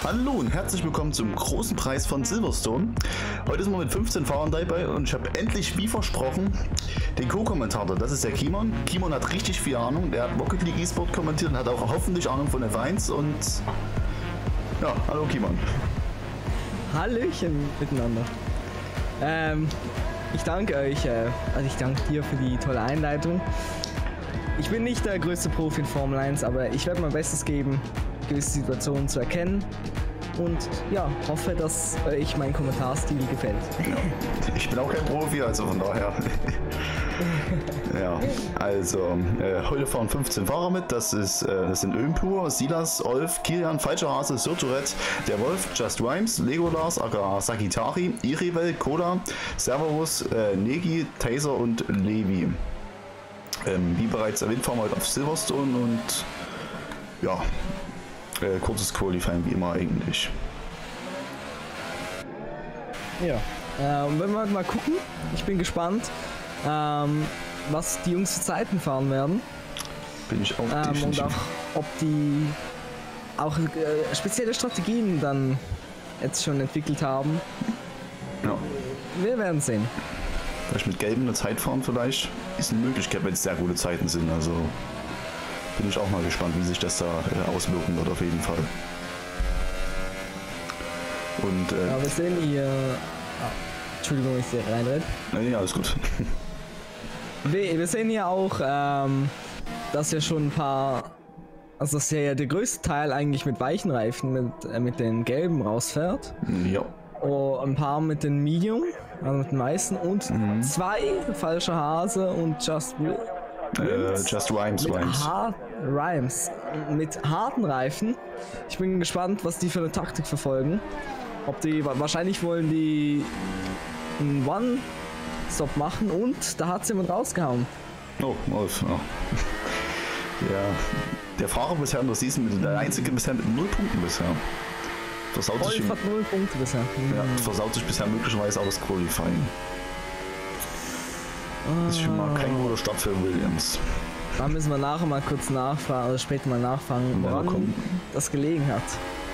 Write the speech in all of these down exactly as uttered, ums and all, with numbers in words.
Hallo und herzlich willkommen zum großen Preis von Silverstone. Heute sind wir mit fünfzehn Fahrern dabei und ich habe endlich, wie versprochen, den Co-Kommentator. Das ist der Kimon. Kimon hat richtig viel Ahnung. Der hat Rocket League eSport kommentiert und hat auch hoffentlich Ahnung von F eins. Und ja, hallo Kimon. Hallöchen miteinander. Ähm, ich danke euch, äh, also ich danke dir für die tolle Einleitung. Ich bin nicht der größte Profi in Formel eins, aber ich werde mein Bestes geben, gewisse Situationen zu erkennen und ja, hoffe, dass euch mein Kommentarstil gefällt. Ja, ich bin auch kein Profi, also von daher. Ja, also äh, heute fahren fünfzehn Fahrer mit. Das ist äh, das sind Ömpur, Silas, Olf, Kilian, Falscher Hase, Sirturet, der Wolf, Just Rhymes, Legolas, aka Sakitari, Irivel, Koda, Serverus, äh, Negi, Taser und Levi. Ähm, wie bereits erwähnt, fahren wir heute auf Silverstone und ja, äh, kurzes Qualifying wie immer eigentlich. Ja, äh, und wenn wir mal gucken, ich bin gespannt, ähm, was die Jungs für Zeiten fahren werden. Bin ich auch ähm, definitiv. Und auch, ob die auch äh, spezielle Strategien dann jetzt schon entwickelt haben. Ja. Wir werden sehen. Vielleicht mit Gelben eine Zeit fahren vielleicht. Ist eine Möglichkeit, wenn es sehr gute Zeiten sind. Also bin ich auch mal gespannt, wie sich das da äh, auswirken wird auf jeden Fall. Und äh, ja, wir sehen hier... Ah, Entschuldigung, ich sehe reinrede. Nee, nee, alles gut. Wir, wir sehen hier auch, ähm, dass ja schon ein paar... Also dass ja der größte Teil eigentlich mit weichen Reifen, mit, äh, mit den gelben rausfährt. Ja. Oh, ein paar mit den Medium, also mit den weißen und mhm. zwei Falscher Hase und Just äh, Just Rhymes, mit Rhymes. Hard Rhymes mit harten Reifen. Ich bin gespannt, was die für eine Taktik verfolgen. Ob die wahrscheinlich wollen die einen One-Stop machen und da hat jemand rausgehauen. Oh, Wolf. Oh. Ja, der Fahrer bisher in der Season mit der einzige bisher mit null Punkten bisher. Versaut sich, hat null Punkte bisher. Ja, versaut sich bisher möglicherweise auch das Qualifying. Das ist schon mal kein guter Start für Williams. Da müssen wir nachher mal kurz nachfragen, oder später mal nachfragen, woran das gelegen hat.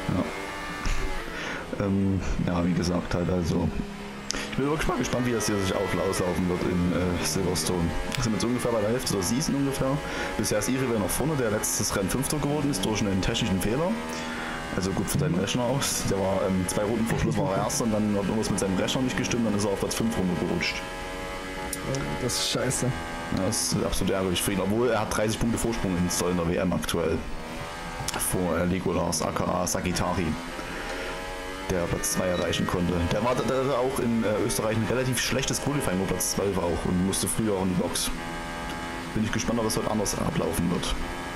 Ja. Ähm, ja, wie gesagt, halt also. Ich bin wirklich mal gespannt, wie das hier sich auch auslaufen wird in äh, Silverstone. Wir sind jetzt ungefähr bei der Hälfte der Season ungefähr. Bisher ist Irivel noch vorne, der letztes Rennen Fünfter geworden ist durch einen technischen Fehler. Also gut von seinem Rechner aus. Der war ähm, zwei Runden vor Schluss war er erster und dann hat irgendwas mit seinem Rechner nicht gestimmt, dann ist er auf Platz fünf runtergerutscht. Das ist scheiße. Ja, das ist absolut ärgerlich für ihn, obwohl er hat dreißig Punkte Vorsprung in Zoll in der W M aktuell. Vor äh, Legolas, aka Sakitari, der Platz zwei erreichen konnte. Der war der, der auch in äh, Österreich ein relativ schlechtes Qualifying, wo Platz zwölf auch und musste früher auch in die Box. Bin ich gespannt, ob es heute anders ablaufen wird.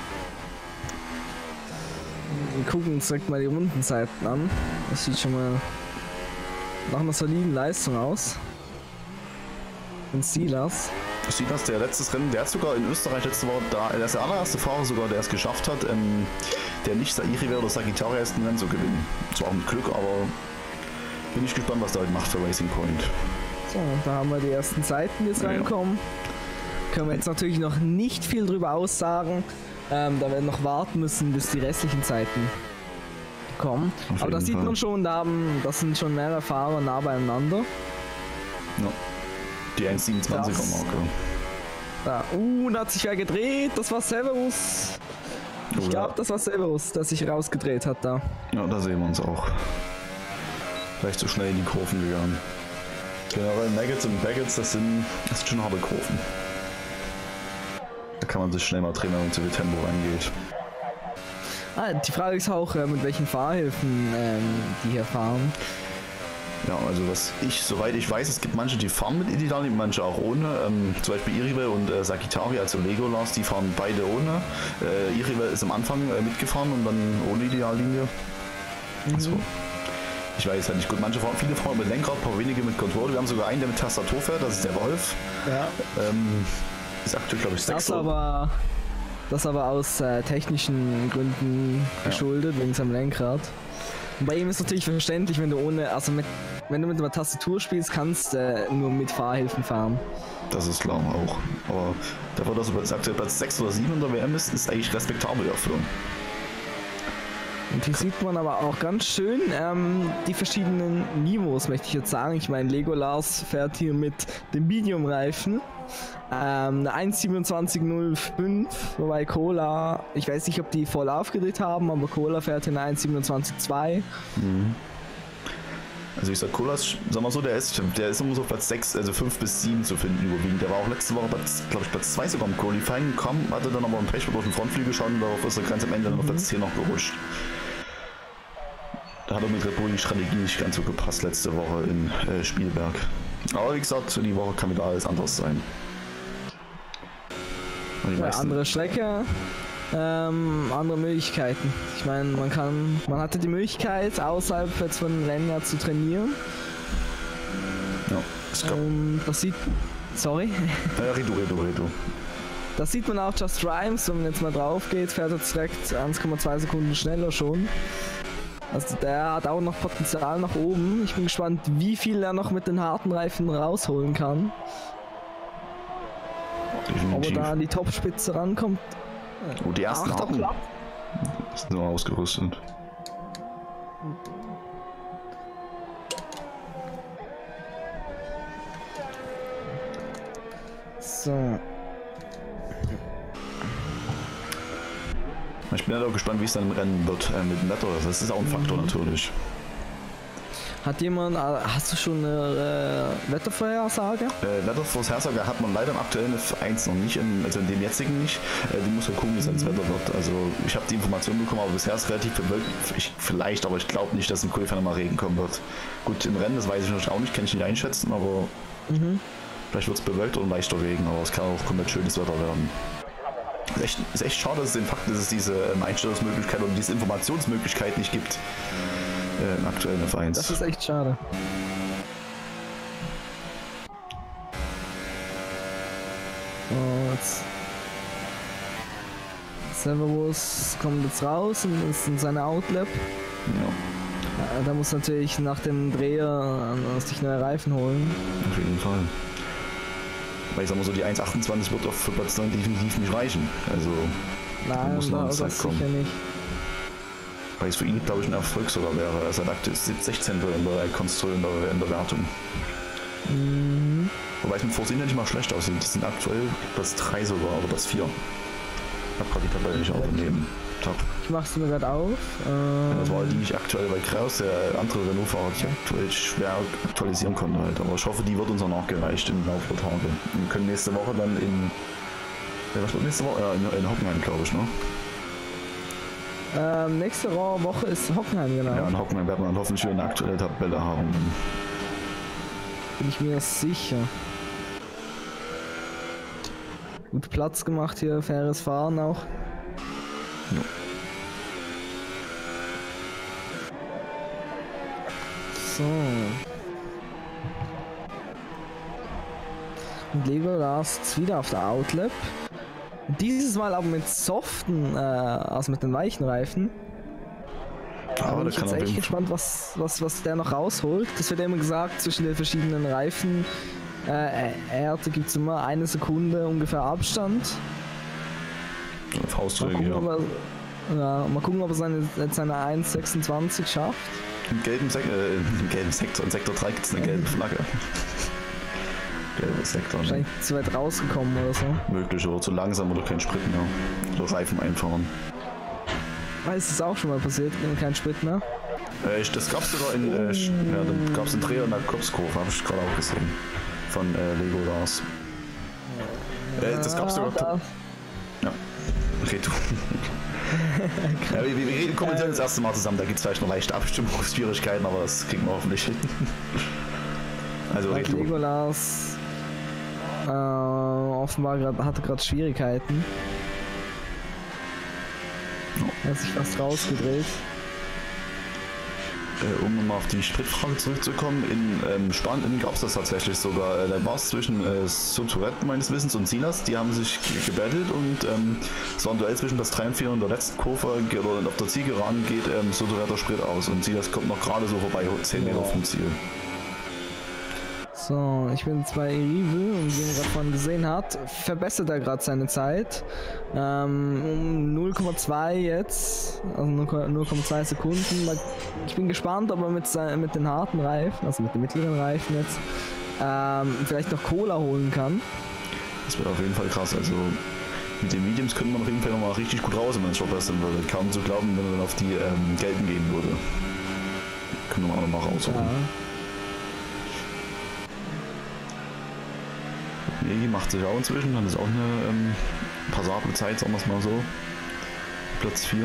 Wir gucken uns direkt mal die Rundenzeiten an. Das sieht schon mal nach einer soliden Leistung aus. Und Silas. Silas, der letztes Rennen, der hat sogar in Österreich letzte Woche, da, er ist der allererste Fahrer sogar, der es geschafft hat, ähm, der nicht Irivel oder Sakitari ist, ein Rennen zu gewinnen. Zwar auch mit Glück, aber bin ich gespannt, was der heute macht für Racing Point. So, da haben wir die ersten Zeiten, die jetzt ja, reinkommen. Können wir jetzt natürlich noch nicht viel drüber aussagen. Ähm, da werden wir noch warten müssen, bis die restlichen Zeiten kommen. Auf Aber da sieht Fall. man schon, da haben, das sind schon mehrere Fahrer nah beieinander. Ja. Die eins Komma siebenundzwanziger Marke. Da, uh, da hat sich wer gedreht, das war Severus. Ich glaube, ja. das war Severus, der sich rausgedreht hat da. Ja, da sehen wir uns auch. Vielleicht zu schnell in die Kurven gegangen. Generell Maggots und Baggots, das sind, das sind schon harte Kurven. Da kann man sich schnell mal drehen, wenn man zu viel Tempo reingeht. Ah, die Frage ist auch, mit welchen Fahrhilfen ähm, die hier fahren. Ja, also was ich, soweit ich weiß, es gibt manche, die fahren mit Ideallinie, manche auch ohne. Ähm, zum Beispiel Irivel und äh, Sakitari, also Legolas, die fahren beide ohne. Äh, Irivel ist am Anfang äh, mitgefahren und dann ohne Ideallinie. Mhm. Also, ich weiß halt nicht gut, manche fahren, viele fahren mit Lenkrad, ein paar wenige mit Controller. Wir haben sogar einen, der mit Tastatur fährt, das ist der Wolf. Ja. Ähm, ist aktuell, glaube ich, sechs. Das aber, das aber aus äh, technischen Gründen geschuldet, ja. wegen seinem Lenkrad. Und bei ihm ist natürlich verständlich, wenn du ohne, also mit, wenn du mit einer Tastatur spielst, kannst du äh, nur mit Fahrhilfen fahren. Das ist klar auch. Aber dafür, dass er aktuell Platz sechs oder sieben in der W M ist, ist eigentlich respektabel dafür. Und hier sieht man aber auch ganz schön ähm, die verschiedenen Niveaus, möchte ich jetzt sagen. Ich meine, Legolas fährt hier mit dem Medium-Reifen. Ähm, eine eins siebenundzwanzig null fünf, wobei Cola, ich weiß nicht, ob die voll aufgedreht haben, aber Cola fährt in eine eins siebenundzwanzig zwei. Mhm. Also ich sag, Colas, sag mal so, der ist, der ist immer so Platz sechs, also fünf bis sieben zu finden überwiegend. Der war auch letzte Woche, glaube ich, Platz zwei sogar im Qualifying gekommen, hatte dann aber einen Pech durch den Frontflügel schon, darauf ist er ganz am Ende mhm. noch Platz zehn noch gerutscht. Da hat er mit Red Bull die Strategie nicht ganz so gepasst letzte Woche in äh, Spielberg. Aber wie gesagt, die Woche kann wieder alles anders sein. Ja, andere Strecke, ähm, andere Möglichkeiten. Ich meine, man kann, man hatte die Möglichkeit, außerhalb jetzt von den Rennen ja zu trainieren. Ja, es gab. Ähm, das sieht, sorry. Ja, redu, redu, redu. Das sieht man auch Just Rhymes, wenn man jetzt mal drauf geht, fährt er direkt eins Komma zwei Sekunden schneller schon. Also der hat auch noch Potenzial nach oben. Ich bin gespannt, wie viel er noch mit den harten Reifen rausholen kann. Ob er da an die Topspitze rankommt. Oh, die ersten Achter Harten Platz. sind nur ausgerüstet. So. Ich bin halt auch gespannt, wie es dann im Rennen wird äh, mit dem Wetter. Das ist auch ein Faktor mhm. natürlich. Hat jemand, hast du schon eine äh, Wettervorhersage? Äh, Wettervorhersage hat man leider im aktuellen F eins noch nicht, in, also in dem jetzigen nicht. Äh, die muss halt gucken, wie es mhm. ins Wetter wird. Also ich habe die Information bekommen, aber bisher ist es relativ bewölkt. Ich, vielleicht, aber ich glaube nicht, dass im Qualifying mal Regen kommen wird. Gut, im Rennen, das weiß ich natürlich auch nicht, kann ich nicht einschätzen, aber mhm. vielleicht wird es bewölkt oder ein leichter Regen, aber es kann auch komplett schönes Wetter werden. Ist echt, ist echt schade, dass es den Fakt, dass es diese ähm, Einstellungsmöglichkeit und diese Informationsmöglichkeit nicht gibt. Äh, Im aktuellen F eins. Das ist echt schade. Und Severus kommt jetzt raus und ist in seiner Outlap. Ja. Da muss natürlich nach dem Dreher sich neue Reifen holen. Auf jeden Fall. Weil ich sag mal so, die eins achtundzwanzig wird auf für Platz neun definitiv nicht reichen. Also nein, muss noch das kommen. Sicher nicht. Weil es für ihn, glaube ich, ein Erfolg sogar wäre. Er sagt, er ist sechzehnte in der Konstrukt in der, in der Wertung. Mhm. Wobei es mit Force India nicht mal schlecht aussieht. Die sind aktuell Platz drei sogar, oder Platz vier. Ich habe gerade die Tabelle nicht aufnehmen. Top. Ich mach's mir gerade auf. Ähm das war die nicht aktuell, weil Kraus, der andere Renault-Fahrer, die aktuell schwer aktualisieren konnte halt. Aber ich hoffe, die wird uns auch nachgereicht im Laufe der Tage. Wir können nächste Woche dann in. Was wird nächste Woche? Ja, in, in Hockenheim, glaube ich, ne? Ähm, nächste Woche ist Hockenheim, genau. Ja, in Hockenheim werden wir dann hoffentlich wieder eine aktuelle Tabelle haben. Bin ich mir sicher. Gut Platz gemacht hier, faires Fahren auch. Ja. So. Und Legolas ist wieder auf der Outlap. Dieses Mal aber mit soften, äh, also mit den weichen Reifen. Da bin ich jetzt echt gespannt, was, was, was der noch rausholt. Das wird immer gesagt, zwischen den verschiedenen Reifen. Äh, Erde gibt es immer eine Sekunde ungefähr Abstand. Faustregel, ja. Er, ja. Mal gucken, ob er seine, seine eins sechsundzwanzig schafft. Im gelben, Sek äh, im gelben Sektor, in Sektor drei gibt es eine gelbe Flagge. Gelbe Sektor. Wahrscheinlich ne? Zu weit rausgekommen oder so. Möglich, oder zu langsam oder kein Sprit mehr. Oder Reifen einfahren. Ah, ist das auch schon mal passiert? Kein Sprit mehr? Äh, das gab es sogar in, äh, ja, dann gab es einen Dreher in der Kopfskurve, habe ich gerade auch gesehen. Von äh, Legolas. Ja, äh, das gab es sogar. Da. Ja, red du. Ja, wir, wir, wir kommentieren das erste Mal zusammen, da gibt es vielleicht noch leichte Abstimmungsschwierigkeiten, aber das kriegen wir hoffentlich hin. Also red du. Legolas äh, offenbar grad, hatte gerade Schwierigkeiten. Er hat sich fast rausgedreht. Äh, um nochmal auf die Spritfrage zurückzukommen, in ähm, Spanien gab es das tatsächlich sogar. Äh, da war es zwischen äh, Sotoret meines Wissens und Silas, die haben sich gebettelt und ähm, es war ein Duell zwischen Platz drei und vier und der letzten Kurve oder auf der Zielgeraden geht ähm, Sotoret der Sprit aus und Silas kommt noch gerade so vorbei, zehn Meter vom Ziel. So, ich bin jetzt bei Erive und bin davon gesehen hat, verbessert er gerade seine Zeit. Ähm, um null Komma zwei jetzt, also null Komma zwei Sekunden. Ich bin gespannt, ob er mit, sein, mit den harten Reifen, also mit den mittleren Reifen jetzt, ähm, vielleicht noch Cola holen kann. Das wäre auf jeden Fall krass. Also mit den Mediums könnte man auf jeden Fall nochmal richtig gut raus, wenn man es verbessern würde. Kaum zu glauben, wenn man dann auf die ähm, gelben gehen würde. Können wir auch nochmal rausholen. Ja. Negi macht sich auch inzwischen, dann ist auch eine ähm, passable Zeit, sagen wir es mal so. Platz vier.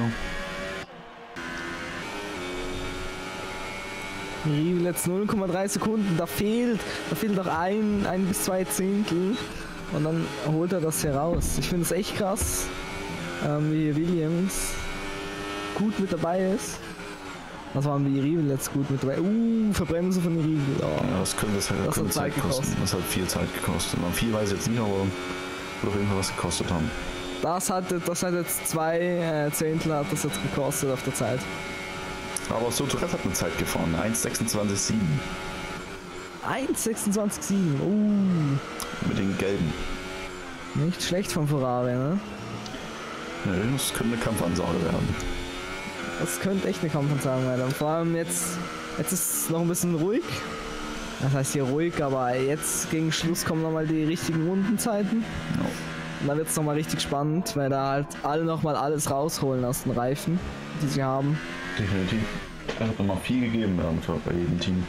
Riedel jetzt null Komma drei Sekunden, da fehlt, da fehlt noch ein, ein bis zwei Zehntel und dann holt er das hier raus. Ich finde es echt krass, ähm, wie Williams gut mit dabei ist. Was waren wie Riedel jetzt gut mit dabei? Uh, Verbremsen von Riedel. Oh. Ja, das könnte, das, das könnte Zeit, Zeit kosten. Das hat viel Zeit gekostet. Man viel weiß ich jetzt nicht, aber wird auf jeden Fall was gekostet haben. Das hat, das hat jetzt zwei äh, Zehntel hat das jetzt gekostet auf der Zeit. Aber Sotoret hat eine Zeit gefahren, eins sechsundzwanzig sieben. eins sechsundzwanzig sieben, uh. Mit den gelben. Nicht schlecht von Ferrari, ne? Ne, das könnte eine Kampfansage werden. Das könnte echt eine Kampfansage werden. Vor allem jetzt, jetzt ist es noch ein bisschen ruhig. Das heißt hier ruhig, aber jetzt gegen Schluss kommen nochmal die richtigen Rundenzeiten. Ja. Und dann wird es nochmal richtig spannend, weil da halt alle nochmal alles rausholen aus den Reifen, die sie haben. Definitiv. Es hat nochmal viel gegeben bei jedem Team.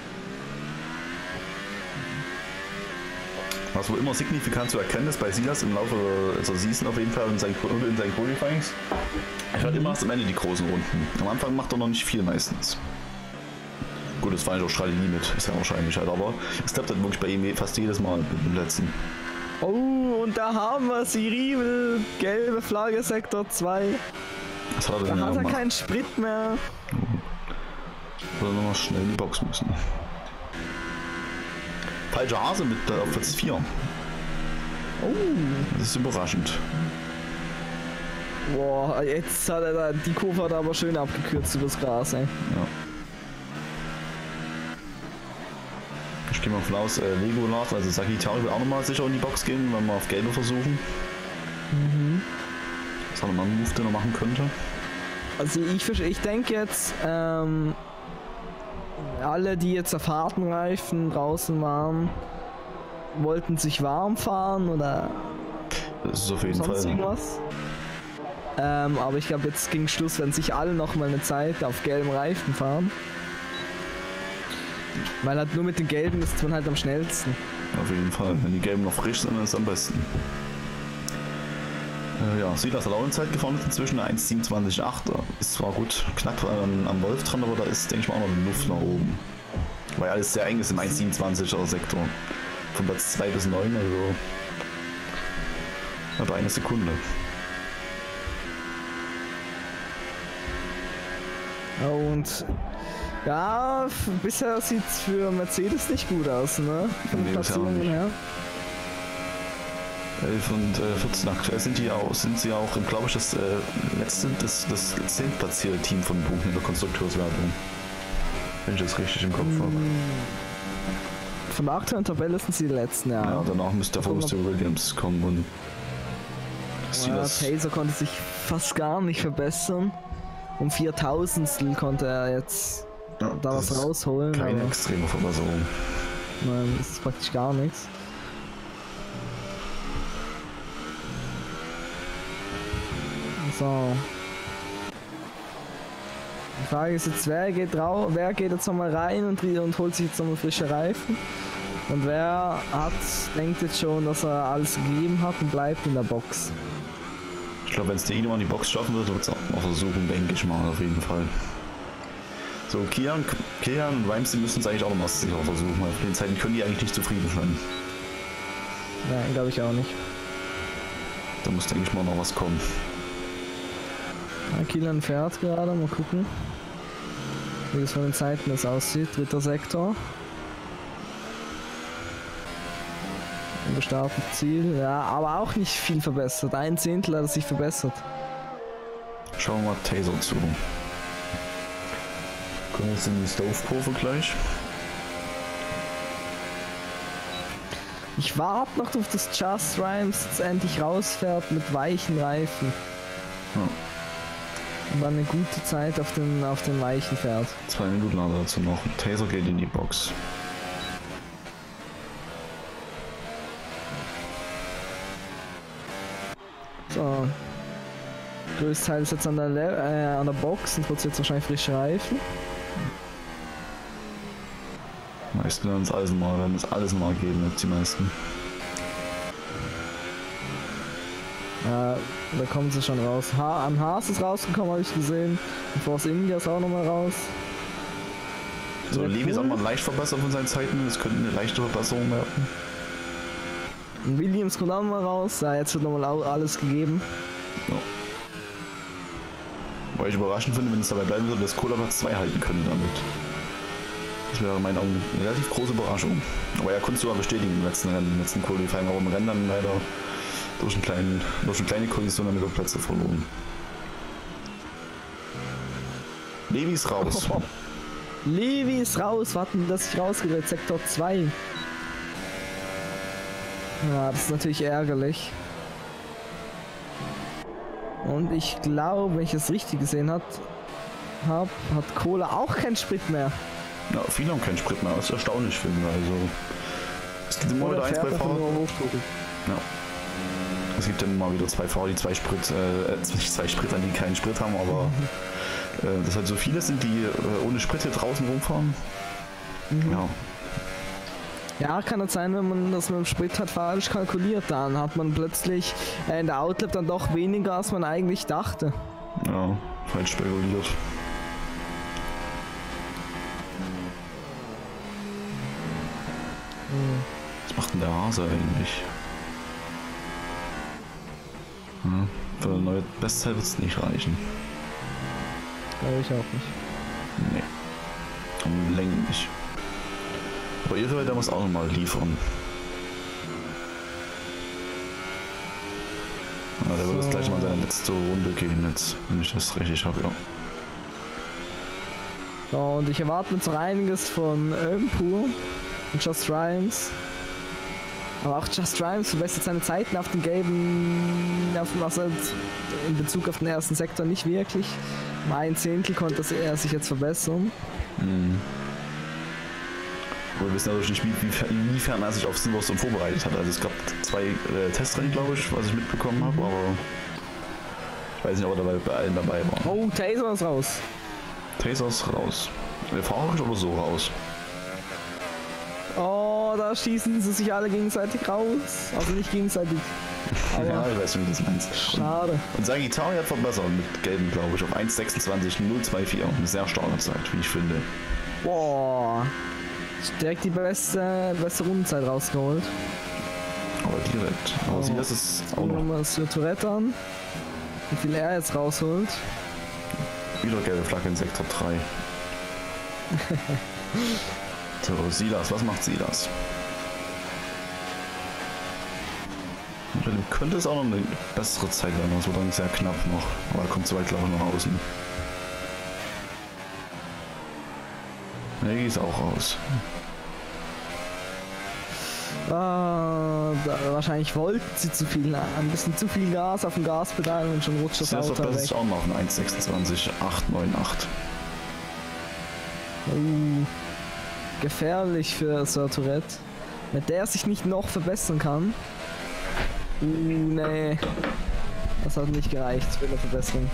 Was wohl immer signifikant zu erkennen ist bei Silas im Laufe der Season auf jeden Fall in seinen, in seinen Qualifyings. Er fährt immer erst am Ende die großen Runden. Am Anfang macht er noch nicht viel meistens. Gut, das war eigentlich auch Strategie mit, ist ja wahrscheinlich halt, aber es klappt halt wirklich bei ihm fast jedes Mal mit dem letzten. Oh, und da haben wir sie, Riebel, gelbe Flagge, Sektor zwei. Was hat er denn da hat er gemacht? keinen Sprit mehr. Oder nochmal schnell in die Box müssen. Falscher Hase mit äh, auf Platz vier. Oh. Das ist überraschend. Boah, jetzt hat er da, die Kurve hat er aber schön abgekürzt übers Gras, ey. Ja. Ich gehe mal von aus, äh, Lego nach, also Sagitari will auch nochmal sicher in die Box gehen, wenn wir auf Gelbe versuchen. Mhm. Was hat er mal einen Move, den er machen könnte? Also ich, ich denke jetzt, ähm, alle, die jetzt auf harten Reifen draußen waren, wollten sich warm fahren oder das ist auf jeden sonst Fall irgendwas. Ähm, aber ich glaube, jetzt gegen Schluss werden sich alle noch mal eine Zeit auf gelben Reifen fahren. Weil halt nur mit den gelben ist man halt am schnellsten. Auf jeden Fall. Wenn die gelben noch frisch sind, dann ist es am besten. Äh, ja, Silas hat auch eine Zeit gefahren inzwischen, eins siebenundzwanzig acht. Ist zwar gut knapp an, am Wolf dran, aber da ist, denke ich mal, auch noch eine Luft nach oben. Weil alles sehr eng ist im eins siebenundzwanziger Sektor. Von Platz zwei bis neun, also aber eine Sekunde. Und ja, bisher sieht es für Mercedes nicht gut aus, ne? Von den Platzierungen her. elf und äh, vierzehn aktuell sind die auch, sind sie auch, glaube ich, das äh, letzte, das, das zehntplatzierte Team von Punkten in der Konstrukteurswertung. Wenn ich das richtig im Kopf habe. Von der aktuellen Tabelle sind sie die letzten, ja. Ja, danach müsste der Forster Williams kommen und ja, Taser konnte sich fast gar nicht verbessern. Um viertausendstel konnte er jetzt ja, da was rausholen. Keine extreme Verbesserung. Nein, das ist praktisch gar nichts. So. Die Frage ist jetzt, wer geht, rau wer geht jetzt nochmal rein und, und holt sich jetzt nochmal frische Reifen? Und wer hat, denkt jetzt schon, dass er alles gegeben hat und bleibt in der Box? Ich glaube, wenn es der Ino an die Box schaffen wird, wird es auch versuchen, denke ich mal, auf jeden Fall. So, Kian, Kian und Ramsey müssen es eigentlich auch noch mal sicher versuchen, weil auf den Zeiten können die eigentlich nicht zufrieden sein. Nein, glaube ich auch nicht. Da muss, denke ich mal, noch was kommen. Ja, Kilian fährt gerade, mal gucken, wie das von den Zeiten das aussieht. Dritter Sektor. Gestartet Ziel, ja, aber auch nicht viel verbessert. Ein Zehntel hat er sich verbessert. Schauen wir mal Taser zu. Kommen wir jetzt in die Stove-Kurve gleich. Ich warte noch auf das Just Rhymes jetzt endlich rausfährt mit weichen Reifen. Ja. Und dann eine gute Zeit auf den, auf den weichen fährt. Zwei Minuten hat er dazu noch. Taser geht in die Box. So. Größtes Teil ist jetzt an der, Le äh, an der Box und wird jetzt wahrscheinlich frische Reifen. Die meisten werden es alles mal, werden es alles mal geben, jetzt die meisten. Ja, da kommen sie schon raus. Ha an Haas ist rausgekommen, habe ich gesehen. Und Force India ist auch nochmal raus. So, Sehr Levi ist cool. auch mal leicht verbessert von seinen Zeiten, es könnte eine leichte Verbesserung werden. Und Williams kommt auch mal raus. Ja, jetzt wird nochmal alles gegeben. Ja. Weil ich überraschend finde, wenn es dabei bleiben würde, dass Cola Platz zwei halten könnte damit. Das wäre in meinen Augen eine relativ große Überraschung. Aber er konnte es sogar bestätigen im letzten Rennen, im letzten Qualifying, aber im Rennen dann leider durch, einen kleinen, durch eine kleine Kollision dann wieder Plätze verloren. Levi ist raus. Oh. Levi ist raus, warten, dass ich rausgedreht, Sektor zwei. Ja, das ist natürlich ärgerlich. Und ich glaube, wenn ich es richtig gesehen habe, hab, hat Cola auch keinen Sprit mehr. Ja, viele haben keinen Sprit mehr, das ist erstaunlich, finde ich. Also, es gibt immer wieder ein, zwei Fahrer. Ja. Es gibt dann mal wieder zwei Fahrer, die zwei Sprit, äh, nicht zwei Sprit an, die keinen Sprit haben, aber äh, dass halt so viele sind, die äh, ohne Sprit hier draußen rumfahren. Mhm. Ja. Ja, kann es sein, wenn man das mit dem Sprit hat falsch kalkuliert, dann hat man plötzlich äh, in der Outlap dann doch weniger, als man eigentlich dachte. Ja, falsch spekuliert. Mhm. Was macht denn der Hase eigentlich? Ja, für eine neue Bestzeit wird es nicht reichen. Glaube ich auch nicht. Nee. Um Längen nicht. Aber ihre der muss auch nochmal liefern. Ja, der So. wird jetzt gleich mal in seine letzte Runde gehen jetzt, wenn ich das richtig habe, ja. So, und ich erwarte jetzt noch einiges von Ömpur und Just Rhymes. Aber auch Just Rhymes verbessert seine Zeiten auf den gelben, auf dem also in Bezug auf den ersten Sektor nicht wirklich. Um ein Zehntel konnte er sich jetzt verbessern. Mhm. Wir wissen natürlich nicht, wie, inwiefern er sich auf Silverstone vorbereitet hat. Also es gab zwei äh, Testrennen, glaube ich, was ich mitbekommen habe, aber ich weiß nicht, ob er dabei, bei allen dabei war. Oh, Taser ist raus. Taser ist raus. Der Fahrerisch oder so raus? Oh, da schießen sie sich alle gegenseitig raus. Also nicht gegenseitig. Aber Ja, ich weiß, wie du das meinst. schade. Und Sagittari hat verbessert mit gelben, glaube ich, auf eins sechsundzwanzig null vierundzwanzig. Eine sehr starke Zeit, wie ich finde. Boah. Direkt die beste, beste Rundenzeit rausgeholt. Aber direkt. Aber Oh. sie, das ist auch Gucken wir noch mal das Tourette an. Wie viel er jetzt rausholt. wieder gelbe Flagge in Sektor drei. So, Silas, was macht Silas? Und dann könnte es auch noch eine bessere Zeit werden, das wird dann sehr knapp noch. Aber er kommt so weit, glaube ich, nach außen. Negi ist auch raus. Ah, da, wahrscheinlich wollten sie zu viel, ein bisschen zu viel Gas auf dem Gaspedal und schon rutscht das Das Auto verbessert weg. sich auch noch in eins sechsundzwanzig acht neun acht. Uh, gefährlich für Sir Tourette. Wenn der sich nicht noch verbessern kann. Uh, nee. Das hat nicht gereicht für eine Verbesserung.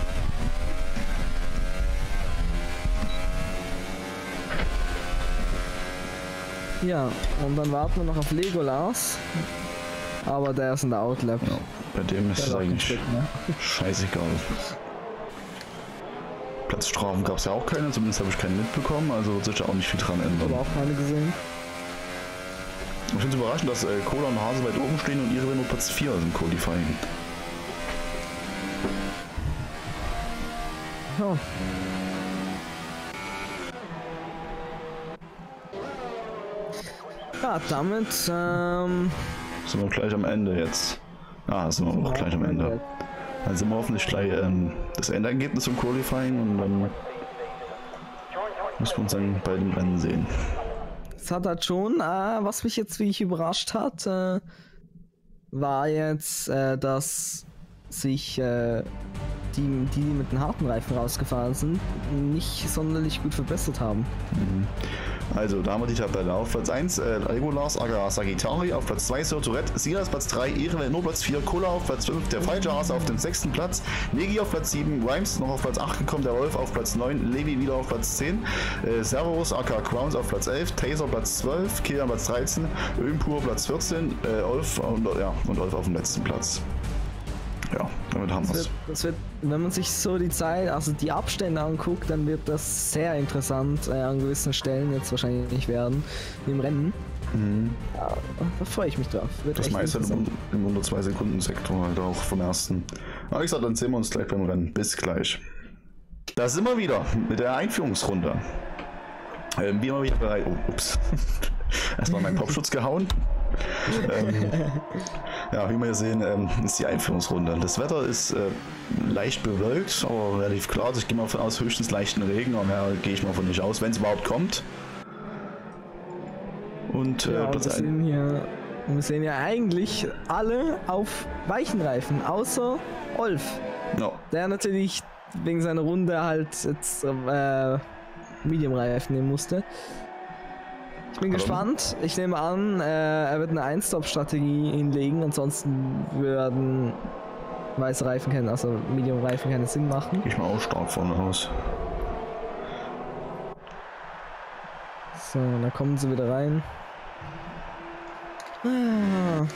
Ja, und dann warten wir noch auf Legolas. Aber der ist in der Outlap. Ja, bei dem ist Der es hat auch keinen eigentlich Sprit mehr. scheißegal. Platzstrafen gab es ja auch keine, zumindest habe ich keine mitbekommen, also wird sich auch nicht viel dran ändern. Aber auch keine gesehen. Ich finde es überraschend, dass äh, Cola und Hase weit oben stehen und ihre nur Platz vier sind im Qualifying. Ja. Ja, damit ähm, Sind wir gleich am Ende jetzt. Ah, sind wir auch gleich am Ende. Dann sind wir hoffentlich gleich ähm, das Endergebnis im Qualifying und dann müssen wir uns dann bei den Rennen sehen. es hat halt schon, äh, was mich jetzt wirklich überrascht hat, äh, war jetzt, äh, dass sich äh, die, die mit den harten Reifen rausgefahren sind, nicht sonderlich gut verbessert haben. Mhm. Also, da haben wir die Tabelle. Auf Platz eins äh, Legolas aka Sagittari, auf Platz zwei Sir Tourette, Silas Platz drei, Irewell nur Platz vier, Kola auf Platz fünf, der falsche Hase auf dem sechsten Platz, Negi auf Platz sieben, Rhymes noch auf Platz acht gekommen, der Wolf auf Platz neun, Levi wieder auf Platz zehn, äh, Servus aka Crowns auf Platz elf, Taser Platz zwölf, Kilian Platz dreizehn, Ömpur Platz vierzehn, äh, Olf und, ja, und Olf auf dem letzten Platz. Ja, damit haben wir es. Das wird, wenn man sich so die Zeit, also die Abstände anguckt, dann wird das sehr interessant äh, an gewissen Stellen jetzt wahrscheinlich nicht werden im Rennen. Mhm. Ja, da freue ich mich drauf. Wird das meiste im, im unter zwei Sekunden Sektor halt auch vom ersten. Aber ich sag, dann sehen wir uns gleich beim Rennen. Bis gleich. Da sind wir wieder mit der Einführungsrunde. Ähm, wie immer wieder bereit. Oh, ups. Erstmal meinen Popschutz gehauen. ähm, ja, wie wir hier sehen, ähm, ist die Einführungsrunde. Das Wetter ist äh, leicht bewölkt, aber relativ klar. Also ich gehe mal von aus höchstens leichten Regen, aber mehr gehe ich mal von nicht aus, wenn es überhaupt kommt. Und äh, ja, wir, sehen hier, wir sehen ja eigentlich alle auf weichen Reifen, außer Olf. No. Der natürlich wegen seiner Runde halt jetzt äh, Medium-Reifen nehmen musste. Ich bin Hallo. gespannt. Ich nehme an, äh, er wird eine Ein-Stop-Strategie hinlegen, ansonsten würden weiße Reifen keinen, also Medium-Reifen keinen Sinn machen. Ich mal auch stark vorne aus. So, da kommen sie wieder rein. Ah.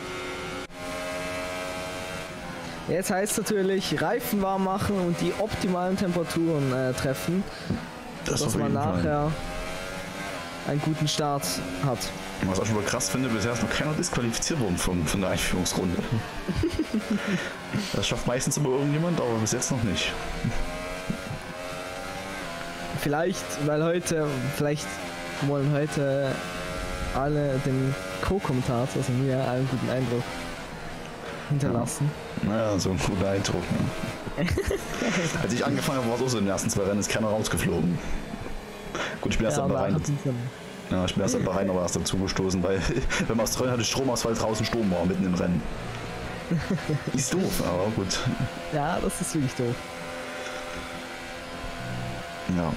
Jetzt heißt es natürlich Reifen warm machen und die optimalen Temperaturen äh, treffen, das dass man nachher Fall. einen guten Start hat. Was ich auch schon mal krass finde, bisher ist noch keiner disqualifiziert worden von, von der Einführungsrunde. Das schafft meistens immer irgendjemand, aber bis jetzt noch nicht. Vielleicht, weil heute, vielleicht wollen heute alle dem Co-Kommentator, also mir, einen guten Eindruck hinterlassen. Ja. Naja, so ein guter Eindruck. Ne? Als ich angefangen habe, war es auch so, in den ersten zwei Rennen ist keiner rausgeflogen. Gut, ich bin erst ja, bei Bahrain. Ja, ich bin erst bei Bahrain aber erst dazugestoßen, weil beim Australien hatte Stromausfall draußen Sturm war, mitten im Rennen. Ist doof, aber gut. Ja, das ist wirklich doof. Ja.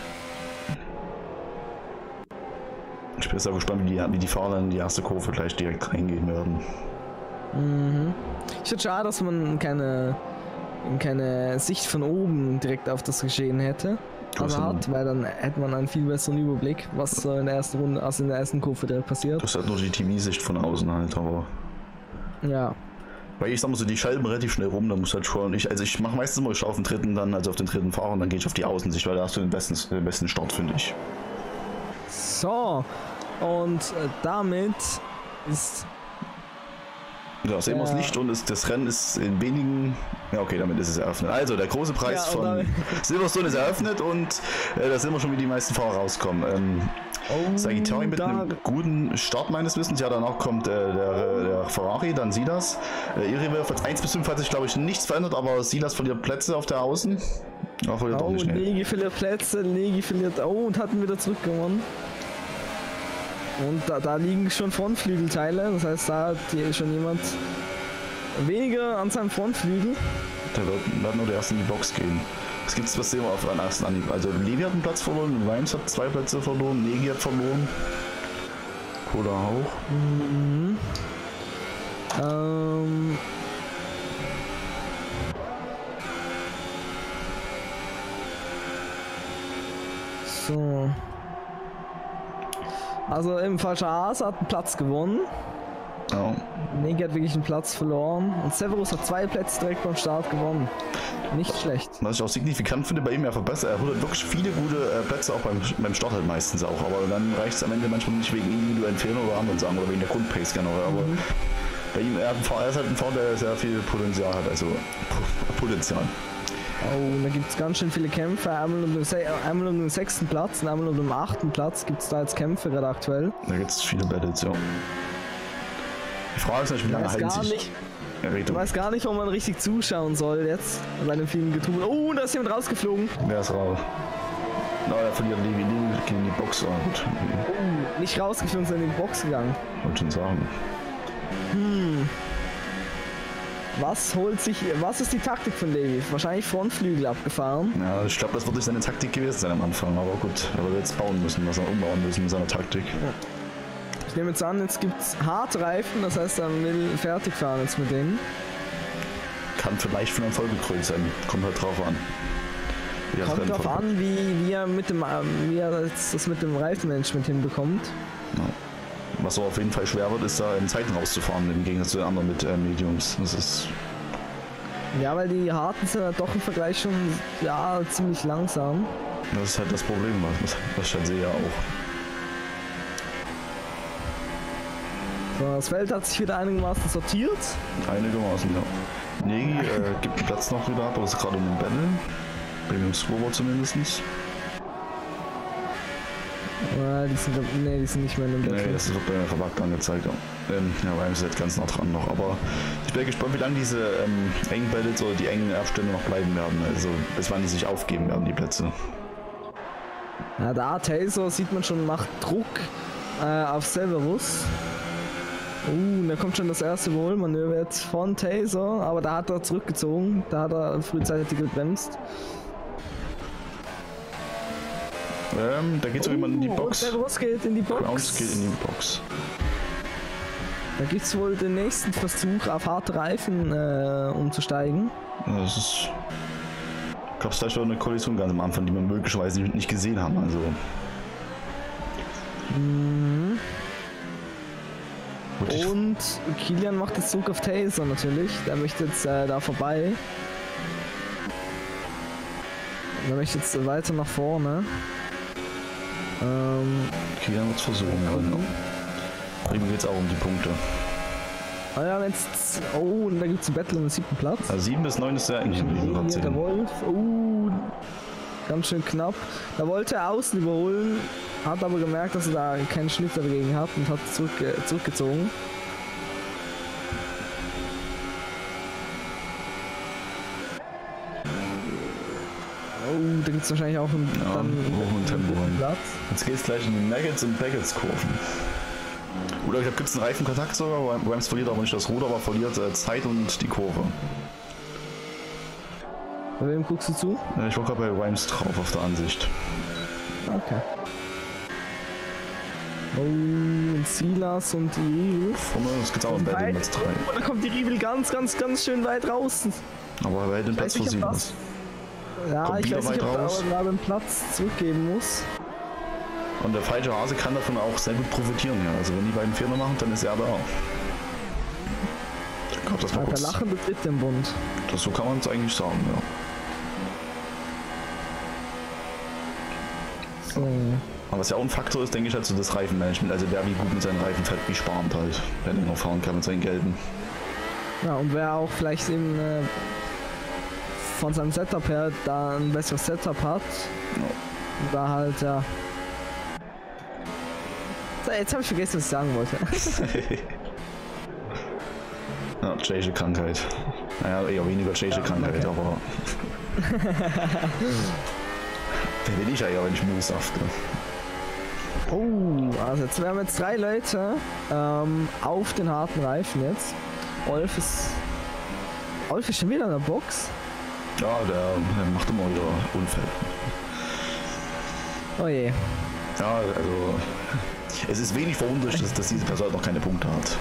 Ich bin jetzt auch gespannt, wie die, wie die Fahrer in die erste Kurve gleich direkt reingehen werden. Mhm. Ich finde schade, dass man keine, keine Sicht von oben direkt auf das Geschehen hätte. Also hat, weil dann hätte man einen viel besseren Überblick, was so in der ersten Runde, also in der ersten Kurve direkt passiert. Das hat nur die T V-Sicht von außen halt, aber. Ja. Weil ich sag mal so, die schalten relativ schnell rum, da muss halt schon. Ich, also ich mache meistens immer, ich schaue auf den dritten dann, also auf den dritten Fahrer und dann gehe ich auf die Außensicht, weil da hast du den besten, den besten Start, finde ich. So, und äh, damit ist. Ja, sehen wir das Licht und ist, das Rennen ist in wenigen. Ja, okay, damit ist es eröffnet. Also, der große Preis ja, von Silverstone ist eröffnet und äh, da sehen wir schon, wie die meisten Fahrer rauskommen. Ähm, oh, Sagittari mit einem guten Start meines Wissens. Ja, danach kommt äh, der, der Ferrari, dann Silas. Äh, Irewell auf eins bis fünf hat sich, glaube ich, nichts verändert, aber Silas verliert Plätze auf der Außen. Ja, verliert oh, nicht Negi verliert Plätze, Negi verliert. Oh, und hatten wieder zurückgewonnen. Und da, da liegen schon Frontflügelteile, das heißt, da hat hier schon jemand weniger an seinem Frontflügel. Der wird, wird nur der erste in die Box gehen. Es gibt was sehen wir auf einen ersten Anhieb. Also Levi hat einen Platz verloren, Rhymes hat zwei Plätze verloren, Negi hat verloren. Kola auch. Mhm. Ähm. So. Also im falscher Hase hat einen Platz gewonnen. Oh. Negi hat wirklich einen Platz verloren. Und Severus hat zwei Plätze direkt beim Start gewonnen. Nicht schlecht. Was ich auch signifikant finde bei ihm, er verbessert, er holt wirklich viele gute äh, Plätze auch beim, beim Start halt meistens auch. Aber dann reicht es am Ende manchmal nicht wegen individuellen Fehlern oder anderen Sachen oder wegen der Grundpace generell. Aber mhm. bei ihm, er, er ist halt ein Fahrer, der sehr viel Potenzial hat. Also Potenzial. Oh, da gibt es ganz schön viele Kämpfe. Einmal um, den, einmal um den sechsten Platz und einmal um den achten Platz gibt es da jetzt Kämpfe gerade aktuell. Da gibt es viele Battles, ja. Die Frage ist natürlich, wie lange halten sich... Ich weiß gar nicht, ob man richtig zuschauen soll jetzt bei dem vielen Getue. Oh, da ist jemand rausgeflogen. Wer ist raus? Na, er verliert Levi, Levi gegen die Box. Ah, gut. Oh, nicht rausgeflogen, sondern in die Box gegangen. Wollte schon sagen. Hm. Was holt sich, was ist die Taktik von Levi? Wahrscheinlich Frontflügel abgefahren. Ja, ich glaube, das wird nicht seine Taktik gewesen sein am Anfang, aber gut, er wird jetzt bauen müssen, was er umbauen müssen mit seiner Taktik. Ja. Ich nehme jetzt an, jetzt gibt es Hartreifen, das heißt, er will fertig fahren jetzt mit denen. Kann vielleicht von Erfolg gekrönt sein, kommt halt drauf an. Wie das Kommt Rennen drauf verläuft. an, wie, wie er mit dem, ähm, wie er jetzt das mit dem Reifenmanagement hinbekommt. Ja. Was aber auf jeden Fall schwer wird, ist da in Zeiten rauszufahren, im Gegensatz zu den anderen mit äh, Mediums. Das ist. Ja, weil die Harten sind ja doch im Vergleich schon ja, ziemlich langsam. Das ist halt das Problem, was, was ich halt sehe auch. So, das Feld hat sich wieder einigermaßen sortiert. Einigermaßen, ja. Negi äh, gibt den Platz noch wieder ab, aber ist gerade in den Battle. Bei dem Scoreboard zumindest. Äh, die sind, nee, die sind nicht mehr in dem Battle. Nee, das wird bei mir verbuggt angezeigt. Ja, ähm, ja aber ist jetzt ganz nah dran noch. Aber ich bin gespannt, wie lange diese ähm, engen Battles oder die engen Abstände noch bleiben werden. Also bis wann die sich aufgeben werden, die Plätze. Ja, da Taser sieht man schon, macht Druck äh, auf Severus. Uh, da kommt schon das erste Überholmanöver jetzt von Taser, aber da hat er zurückgezogen, da hat er frühzeitig gebremst. Ähm, da geht so jemand in die Box. Und Severus geht in die Box. Browns geht in die Box. Da gibt es wohl den nächsten Versuch auf harte Reifen äh, umzusteigen. Ja, das ist. Ich glaube, es war schon eine Kollision ganz am Anfang, die wir möglicherweise nicht, nicht gesehen haben. Also. Mhm. Gut, ich- Und Kilian macht jetzt Zug auf Taser natürlich. Der möchte jetzt äh, da vorbei. Der möchte jetzt weiter nach vorne. Ähm, Kilian wird es versuchen. Ja. Prima geht es auch um die Punkte. ah ja, jetzt. Oh, und da gibt es ein Battle um den siebten Platz. Also sieben bis neun ist sehr eng gewesen. Hier, gerade der sehen. Wolf. Uh, ganz schön knapp. Da wollte er außen überholen, hat aber gemerkt, dass er da keinen Schnitt dagegen hat und hat zurück, äh, zurückgezogen. Oh, da gibt es wahrscheinlich auch einen, Ja, dann hoch und Tempo rein. Platz. Jetzt geht es gleich in die Nuggets und Bagels Kurven. Oder ich glaube, gibt es einen Reifenkontakt sogar. Rams verliert aber nicht das Ruder, aber verliert äh, Zeit und die Kurve. Bei wem guckst du zu? Ja, ich war gerade bei Rhymes drauf auf der Ansicht. Okay. Oh, und Silas und die Rivel. Vorne, es geht auch in Battle Platz drei. Oh, da kommt die Rivel ganz, ganz, ganz schön weit raus. Aber er hält den Platz weiß nicht, für ob Silas. Ja, Kommt ich wieder weiß nicht, weit ob er raus. aber gerade einen Platz zurückgeben muss. Und der falsche Hase kann davon auch sehr gut profitieren. Ja. Also wenn die beiden Fehler machen, dann ist er da. Ich glaube, das war Ja, der kurz. lachende Dritte im Bund. Das, so kann man es eigentlich sagen, ja. So. Aber was ja auch ein Faktor ist, denke ich, halt so das Reifenmanagement. Also wer wie gut mit seinen Reifen fährt, wie sparend halt. Wer länger fahren kann mit seinen gelben. Ja, und wer auch vielleicht eben äh, von seinem Setup her da ein besseres Setup hat, Ja. da halt, ja. So, jetzt habe ich vergessen, was ich sagen wollte. Ja, Tschechische Krankheit. Naja, eher weniger tschechische Ja, Krankheit, okay. aber. Der will ich ja, wenn ich Moose safte. Oh, also jetzt, wir haben jetzt drei Leute ähm, auf den harten Reifen jetzt. Olf ist. Olf ist schon wieder in der Box. Ja, der, der macht immer wieder Unfälle. Oh je. Ja, also. Es ist wenig verwunderlich, dass, dass diese Person noch keine Punkte hat.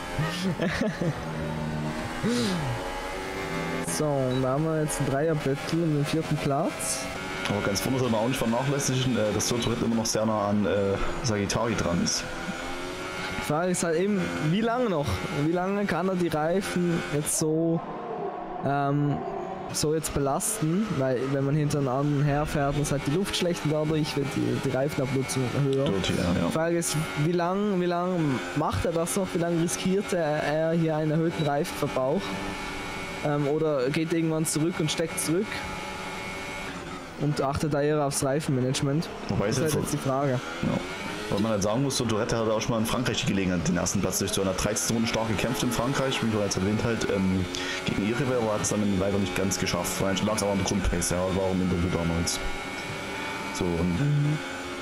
So, und da haben wir jetzt ein Dreier-Battle um den vierten Platz. Aber ganz vorne soll man auch nicht vernachlässigen, äh, dass Sotoret immer noch sehr nah an äh, Sagittari dran ist. Die Frage ist halt eben, wie lange noch? Wie lange kann er die Reifen jetzt so, ähm, so jetzt belasten? Weil wenn man hinter einem anderen herfährt, ist halt die Luft schlecht und dadurch wird die, die Reifenabnutzung höher. Dort hier, Die ja. Frage ist, wie lange wie lang macht er das noch? Wie lange riskiert er, er hier einen erhöhten Reifenverbrauch? Ähm, oder geht irgendwann zurück und steckt zurück? Und achtet da eher aufs Reifenmanagement? Wobei es Das ist jetzt, halt jetzt die Frage. ja. Weil man halt sagen muss, so Tourette hat auch schon mal in Frankreich die Gelegenheit, den ersten Platz durch so einer dreizehnten Runde stark gekämpft in Frankreich, wie du jetzt erwähnt halt, ähm, gegen Irivel, aber hat es dann leider nicht ganz geschafft. Vor allem lag es aber an der Grundpace, ja, war auch im Interview damals. So So, und Mhm.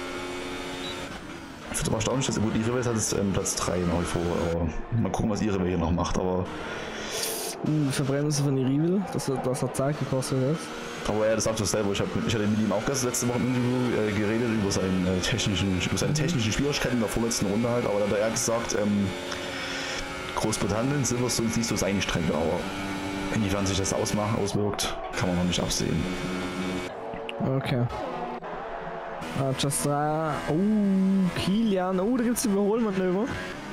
ich finde es erstaunlich, dass gut, ihre Welt hat jetzt ähm, Platz drei nach wie vor, aber mal gucken, was ihre Welt hier noch macht, aber Uh, Verbrennung von Irivil, das, hat- das hat Zeit gekostet jetzt. aber er das sagt doch selber, ich, hab, ich hatte mit ihm auch gestern letzte Woche im Interview äh, geredet über, seinen, äh, technischen, über seine technischen Schwierigkeiten in der vorletzten Runde halt, aber dann hat er gesagt, ähm, Großbritannien, Silverstone ist nicht so seine Strecke, aber inwiefern sich das ausmachen, auswirkt, kann man noch nicht absehen. Okay. Ah, Just drei. Oh, Kilian. Oh, da gibt's Überholmanöver.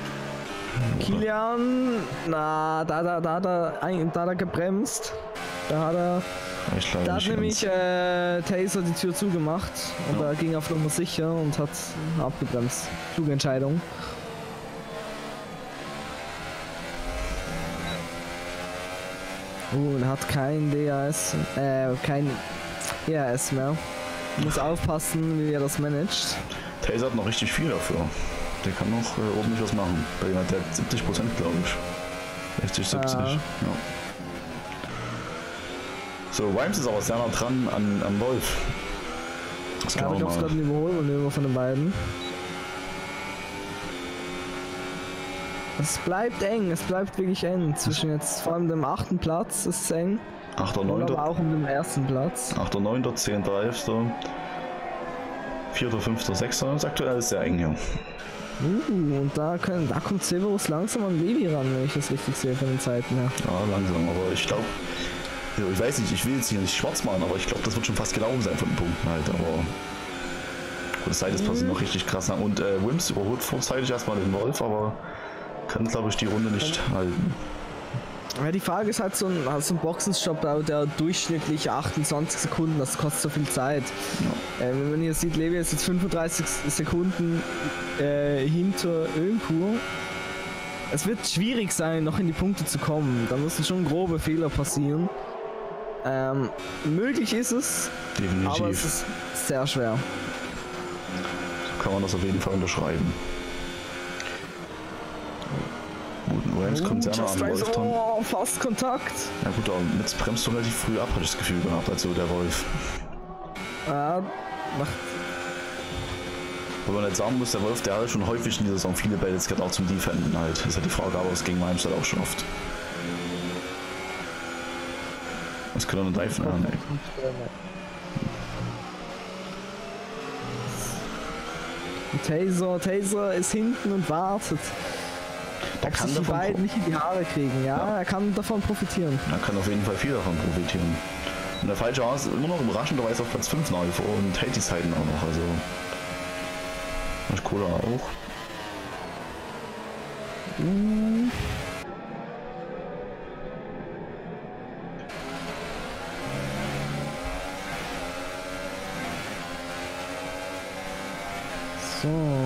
Kilian. Na, da, da, da, da, ein- da hat er gebremst. Da hat er. Ich glaube Da hat nicht nämlich ganz. äh, Taser die Tür zugemacht und Ja. er ging auf Nummer sicher und hat abgebremst. Kluge Entscheidung. Oh, und er hat kein D A S, äh, kein E A S mehr. Muss aufpassen, wie er das managt. Taser hat noch richtig viel dafür. Der kann noch äh, ordentlich was machen. Bei dem hat der siebzig Prozent, glaube ich. sechzig, siebzig. Ah. Ja. So, Rhymes ist aber sehr nah dran an, an Wolf. Das Ja, kann aber ich man glaube, es mal. gerade ein Überholmanöver von den beiden. Es bleibt eng, es bleibt wirklich eng. Zwischen jetzt vor allem dem achten Platz ist es eng. achter, Und aber neunter auch um den ersten Platz. achter, neunter, zehnter, elfter vierter, fünfter, sechster Das ist aktuell sehr eng hier. Uh, und da, können, da kommt Severus langsam an Levi ran, wenn ich das richtig sehe von den Zeiten her. Ja, langsam, aber ich glaube. Ich weiß nicht, ich will jetzt hier nicht schwarz machen, aber ich glaube, das wird schon fast gelaufen sein von den Punkten halt. Aber das Zeit ist passiert noch richtig krass. Und äh, Wims überholt vorzeitig erstmal den Wolf, aber kann, glaube ich, die Runde nicht halten. Ja, die Frage ist halt so ein, halt so ein Boxenstopp, der, der durchschnittlich achtundzwanzig Sekunden, das kostet so viel Zeit. Äh, wenn man hier sieht, Levi ist jetzt fünfunddreißig Sekunden äh, hinter Ölpur. Es wird schwierig sein, noch in die Punkte zu kommen. Da müssen schon grobe Fehler passieren. Ähm, möglich ist es, Definitiv. aber es ist sehr schwer. So kann man das auf jeden Fall unterschreiben. Gut, Rams kommt sehr nah Just an Drive, Wolf dran. oh, fast Kontakt. Ja gut, aber jetzt bremst du relativ früh ab, hatte ich das Gefühl gehabt, also der Wolf. Ja, macht Wo man jetzt sagen muss, der Wolf, der hat schon häufig in dieser Saison viele Bälle, jetzt gerade auch zum Defenden halt. Das ist halt die Frage, aber es gegen Malmstadt auch schon oft. Was können wir denn reifen? Ah, nee. Taser, Taser ist hinten und wartet. Der Ob kann sich die davon, beiden nicht in die Haare kriegen, ja, Ja. er kann davon profitieren. er kann auf jeden Fall viel davon profitieren. Und der falsche Haas ist immer noch überraschenderweise auf Platz fünf nach wie vor und hält die Zeiten auch noch, also. Und Cola auch. Mm. So.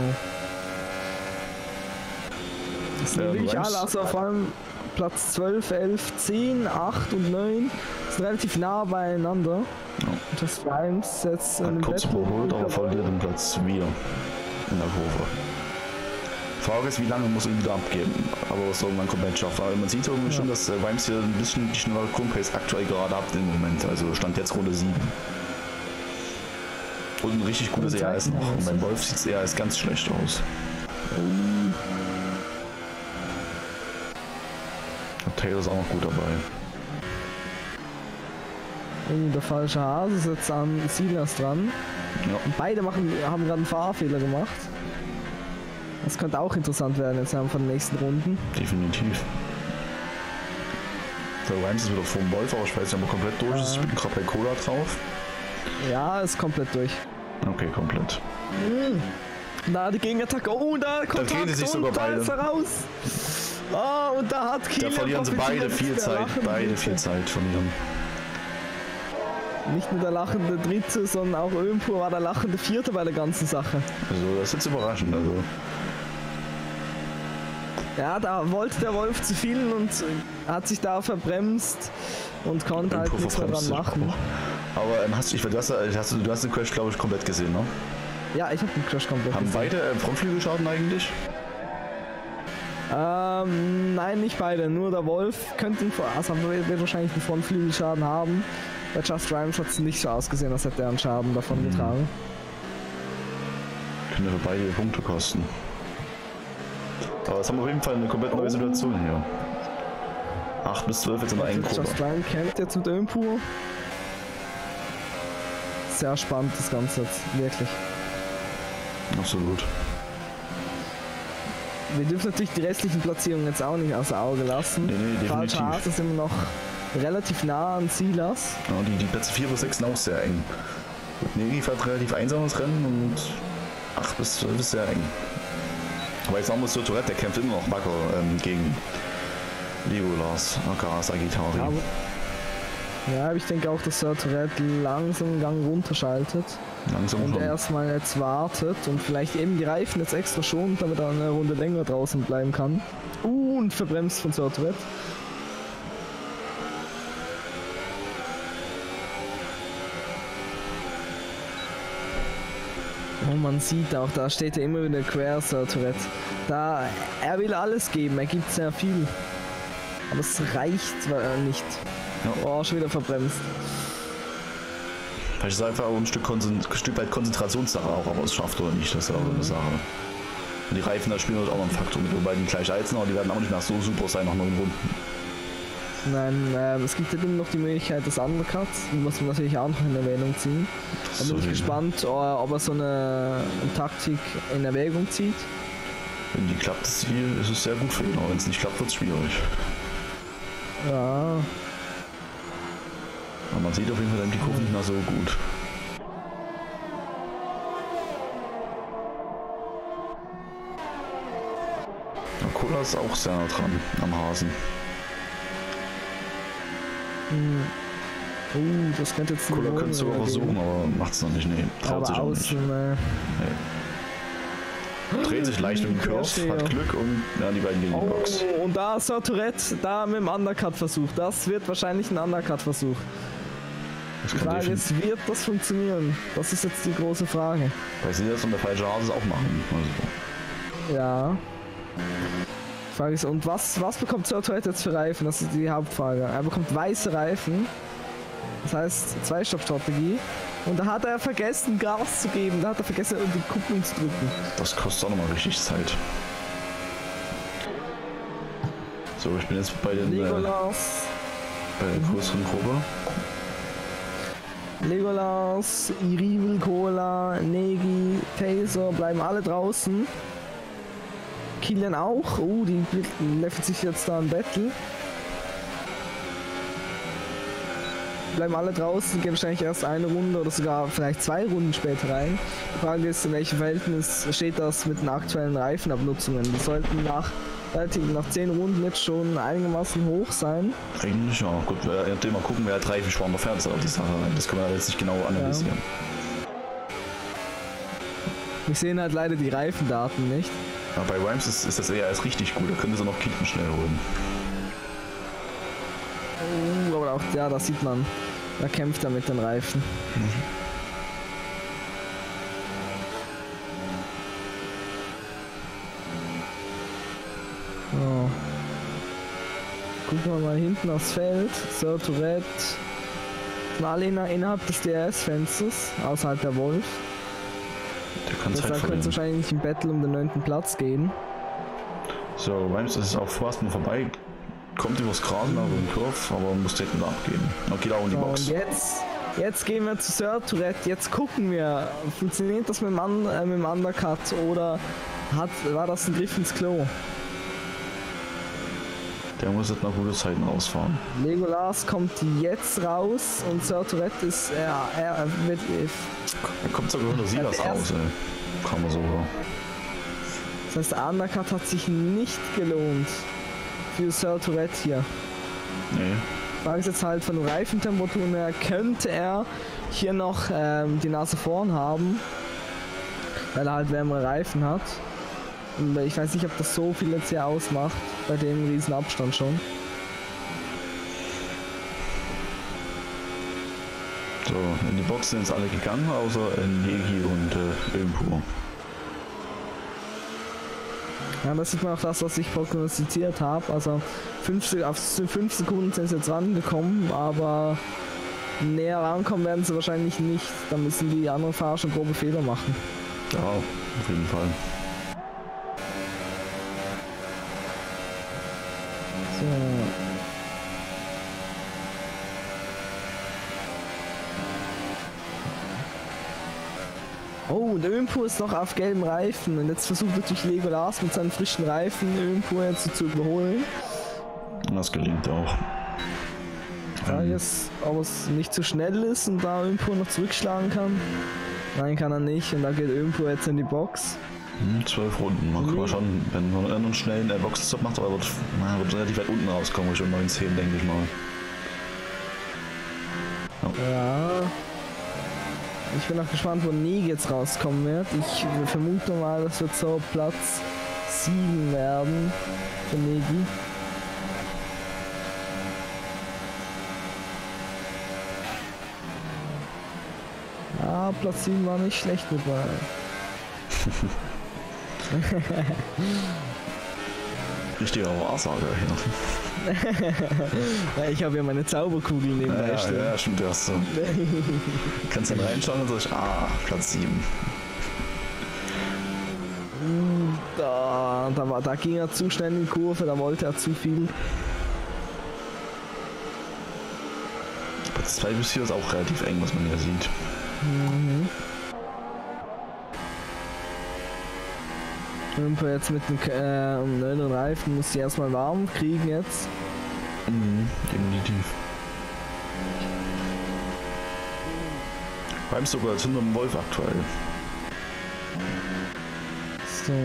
Das sind Ja, wirklich Rams- alle, also vor allem Platz zwölf, elf, zehn, acht und neun sind relativ nah beieinander. Ja. Das Rhymes jetzt in Hat dem kurz Battle überholt, aber dabei. verliert den Platz wieder in der Kurve. Frage ist, wie lange muss er ihn wieder abgeben, aber es irgendwann komplett schaffen. Aber man sieht irgendwie Ja. schon, dass äh, Rhymes hier ein bisschen die schnellere Grundpace aktuell gerade hat im Moment. Also stand jetzt Runde sieben. Und ein richtig gutes Und E A S Zeiten noch. auch, Und beim ne? Wolf sieht es E A S ganz schlecht aus. Und Taylor ist auch noch gut dabei. Und der falsche Hase ist jetzt an Silas dran. Ja. Und beide machen, haben gerade einen Fahrfehler gemacht. Das könnte auch interessant werden jetzt von den nächsten Runden. Definitiv. Der Rhymes ist wieder vor dem Wolf, aber ich weiß nicht, ob er komplett durch ist. Ich bin gerade bei Cola drauf. Ja, ist komplett durch. Okay, komplett. Da die Gegenattacke. Oh, da kommt gehen sie sich sogar da beide. ist er raus. Oh, und da hat Da Kilian verlieren sie beide profitiert. viel Der Zeit. lachende Beide Dritte. viel Zeit verlieren. Nicht nur der lachende Dritte, sondern auch Ömpur war der lachende Vierte bei der ganzen Sache. Also, das ist jetzt überraschend. Also, Ja, da wollte der Wolf zu viel und hat sich da verbremst und konnte halt Ömpur nichts mehr dran verbremst sich machen. auch. Aber ähm, hast du, ich, du, hast, hast, du hast den Crash, glaube ich, komplett gesehen, ne? Ja, ich habe den Crash komplett Haben gesehen. beide äh, Frontflügelschaden eigentlich? Ähm, nein, nicht beide. Nur der Wolf könnte, also wird wahrscheinlich einen Frontflügelschaden haben. Bei Just Rhymes hat es nicht so ausgesehen, als hätte er einen Schaden davon Mhm. getragen. mir für beide Punkte kosten. Aber jetzt haben wir auf jeden Fall eine komplett neue Situation hier. acht bis zwölf jetzt in der einen Gruppe. Just Line kämpft jetzt mit Ömpur. Sehr spannend das Ganze jetzt, wirklich. Absolut. Wir dürfen natürlich die restlichen Platzierungen jetzt auch nicht außer Auge lassen. Nee, nee, definitiv. Falscher ist immer noch relativ nah an Silas. Ja, die, die Plätze vier bis sechs sind auch sehr eng. Gut, Negi fährt relativ einsames Rennen und acht bis zwölf ist sehr eng. Aber ich sagen muss, der Tourette, der kämpft immer noch wacker ähm, gegen Legolas, aka Sagittari. Aber, ja, ich denke auch, dass Sir Tourette langsam den Gang runterschaltet. Langsam Und schon. erstmal jetzt wartet und vielleicht eben die Reifen jetzt extra schont, damit er eine Runde länger draußen bleiben kann. Uh, und verbremst von Sir Tourette. Oh, man sieht auch, da steht er immer wieder quer, Sir Tourette. Da, er will alles geben, er gibt sehr viel. Aber es reicht nicht. Ja. Oh, schon wieder verbremst. Vielleicht ist es einfach auch ein Stück, Konzent Stück weit Konzentrationssache auch, ob er es schafft oder nicht, das ist auch mhm. eine Sache. Und die Reifen, da spielen halt auch noch einen Faktor mit, wobei die gleich heizen, aber die werden auch nicht mehr so super sein nach neun Runden. Nein, ähm, es gibt ja immer noch die Möglichkeit des Undercuts, die muss man natürlich auch noch in Erwähnung ziehen. Da bin ich gespannt, ob er so eine Taktik in Erwägung zieht. Wenn die klappt, das Ziel, ist es sehr gut für ihn, aber wenn es nicht klappt, wird es schwierig. Ja. Aber man sieht auf jeden Fall dann die Kurve nicht mehr so gut. Cola ist auch sehr nah dran am Hasen. Hm. Uh, das könnte jetzt Cola könnte es sogar versuchen, aber macht es noch nicht. Nee, traut aber sich auch außen, nicht. Äh... Nee. Dreht sich leicht im Curve, hat Glück und ja, die beiden gegen die Box. Oh, und da ist Sir Tourette, da mit dem Undercut-Versuch. Das wird wahrscheinlich ein Undercut-Versuch. Die Frage ist, wird das funktionieren? Das ist jetzt die große Frage. Weil sie das und der falsche Hase auch machen. Also. Ja. Die Frage ist, und was, was bekommt Sir Tourette jetzt für Reifen? Das ist die Hauptfrage. Er bekommt weiße Reifen. Das heißt, Zwei-Stopp-Strategie. Und da hat er vergessen, Gas zu geben. Da hat er vergessen, die Kupplung zu drücken. Das kostet auch nochmal richtig Zeit. So, ich bin jetzt bei den Legolas. Äh, bei der größeren Gruppe. Legolas, Irivel, Cola, Negi, Taser bleiben alle draußen. Kilian auch. Oh, die läuft sich jetzt da ein Battle. Bleiben alle draußen, gehen wahrscheinlich erst eine Runde oder sogar vielleicht zwei Runden später rein. Die Frage ist, in welchem Verhältnis steht das mit den aktuellen Reifenabnutzungen? Die sollten nach, nach zehn Runden jetzt schon einigermaßen hoch sein. Eigentlich ja, gut, wir mal gucken, wer halt Reifensparender fährt, ist halt auch die Sache. Das können wir jetzt nicht genau analysieren. Ja. Wir sehen halt leider die Reifendaten nicht. Ja, bei Rhymes ist, ist das eher als richtig gut, da können sie noch Kicken schnell holen. Oh, aber auch ja, da sieht man, da kämpft er mit den Reifen. Mhm. So. Gucken wir mal hinten aufs Feld. Sir Tourette. Sind alle innerhalb des D R S-Fensters, außerhalb der Wolf. Der kann Zeit verlieren. Da könnte es wahrscheinlich nicht im Battle um den neunten Platz gehen. So, Rhymes ist auch fast nur vorbei. Kommt übers Gras nach dem Kurve, aber muss hinten da abgehen. Und geht auch in die So, Box. und jetzt, jetzt gehen wir zu Sir Tourette. Jetzt gucken wir, funktioniert das mit dem, Un äh, mit dem Undercut oder hat, war das ein Griff ins Klo? Der muss jetzt noch gute Zeiten rausfahren. Legolas kommt jetzt raus und Sir Tourette ist, er, er wird... Er kommt sogar unter Silas raus, ey. Kann man sogar. Das heißt, der Undercut hat sich nicht gelohnt für Sir Tourette hier. Nee. Die Frage ist jetzt halt von Reifentemperaturen her, könnte er hier noch ähm, die Nase vorn haben, weil er halt wärmere Reifen hat. Und ich weiß nicht, ob das so viel jetzt hier ausmacht, bei dem riesen Abstand schon. So, in die Box sind jetzt alle gegangen, außer Negi und äh, Ömpur. Ja, das sieht man auch das, was ich prognostiziert habe. Also fünf, auf fünf Sekunden sind sie jetzt rangekommen, aber näher rankommen werden sie wahrscheinlich nicht. Da müssen die anderen Fahrer schon grobe Fehler machen. Ja, auf jeden Fall. So. Oh, der Ömpur ist noch auf gelben Reifen und jetzt versucht natürlich Legolas mit seinen frischen Reifen Ömpur jetzt zu überholen. Das gelingt auch. Frage ist, ob es nicht zu schnell ist und da Ömpur noch zurückschlagen kann. Nein, kann er nicht und da geht Ömpur jetzt in die Box. Hm, zwölf Runden, man kann Mhm. mal schon, wenn man einen schnellen äh, Boxenstopp macht, aber wird, na, wird relativ weit unten rauskommen, schon neun zehn, denke ich mal. Ja. Ich bin auch gespannt, wo Negi jetzt rauskommen wird. Ich vermute mal, das wird so Platz sieben werden für Negi. Ah, Platz sieben war nicht schlecht mit bei. Richtiger Wahrsager hier. Ja, ich habe ja meine Zauberkugel nebenbei Ja, stehen. ja, ja, stimmt, ja so. Kannst dann reinschauen und sagst, ah, Platz sieben. Da, da, war, da ging er zu schnell in die Kurve, da wollte er zu viel. Platz zwei bis vier ist auch relativ eng, was man hier sieht. Mhm. Ömpur jetzt mit dem äh, neuen Reifen muss sie erstmal warm kriegen jetzt. Mhm, definitiv. Beim sogar jetzt hinter dem Wolf aktuell. So.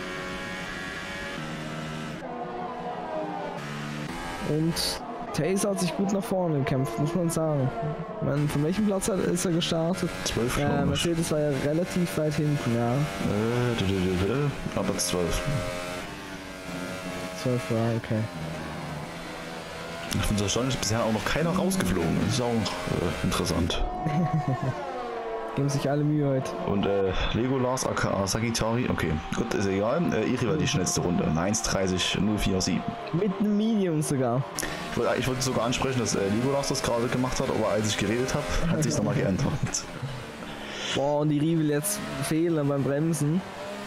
Und Taser hat sich gut nach vorne gekämpft, muss man sagen. Ich meine, von welchem Platz hat, ist er gestartet? zwölf, Äh, glaube ich. Mercedes war ja relativ weit hinten, ja. Äh, d- d- d- d- ah, Platz zwölf. zwölf war, okay. Ich finde es erstaunlich, dass bisher auch noch keiner rausgeflogen ist. Das ist auch noch äh, interessant. Geben sich alle Mühe heute. Und äh, Legolas aka Sagittari, okay, gut, ist egal. Äh, Iri war die schnellste Runde. eins dreißig null vier sieben. Mit einem Medium sogar. Ich wollte ich wollte sogar ansprechen, dass äh, Legolas das gerade gemacht hat, aber als ich geredet habe, hat sich nochmal geändert. Boah, und die Riegel jetzt fehlen beim Bremsen.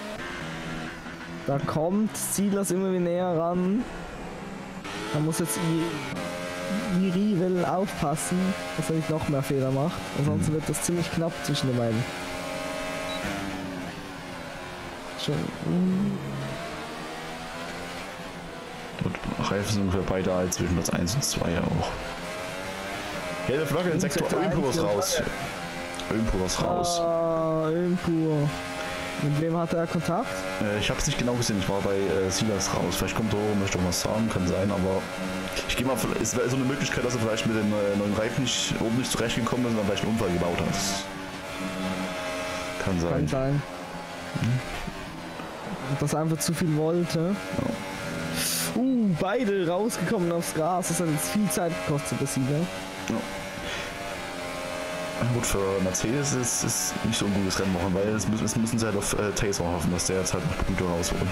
Da kommt Silas immer wieder näher ran. Da muss jetzt I- Irivel aufpassen, dass er nicht noch mehr Fehler macht. Ansonsten wird das ziemlich knapp zwischen den beiden. Schon. mm, Und Reifen sind ungefähr beide alt, zwischen Platz eins und zwei auch. Gelbe Flagge in Sektor Sektor Ömpur eins, ist gelbe raus. Ömpur ist raus. Ah, Ömpur. Mit wem hat er Kontakt? Äh, ich habe es nicht genau gesehen, ich war bei äh, Silas raus. Vielleicht kommt er hoch und möchte auch was sagen, kann sein, aber ich gehe mal, es wäre so eine Möglichkeit, dass er vielleicht mit den äh, neuen Reifen nicht oben nicht zurechtgekommen ist und dann vielleicht einen Unfall gebaut hat. Kann sein. Kann sein. Und das einfach zu viel wollte. Uh, beide rausgekommen aufs Gras. Das hat jetzt viel Zeit gekostet, das Sieger. Gut, für Mercedes ist es nicht so ein gutes Rennen machen, weil es müssen, es müssen sie halt auf äh, Taser hoffen, dass der jetzt halt noch Punkte rausholt.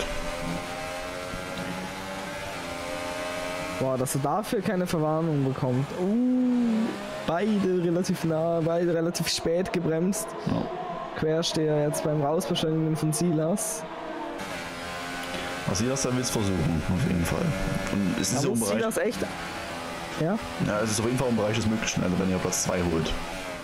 Boah, dass er dafür keine Verwarnung bekommt. Uh, beide relativ nah, beide relativ spät gebremst. Ja. Quersteher jetzt beim Rausbeschleunigen von Silas. Also Silas dann will es versuchen, auf jeden Fall. Und es ist Aber so im Bereich, Silas echt... Ja? ja, es ist auf jeden Fall im Bereich des Möglichen, also wenn er Platz zwei holt.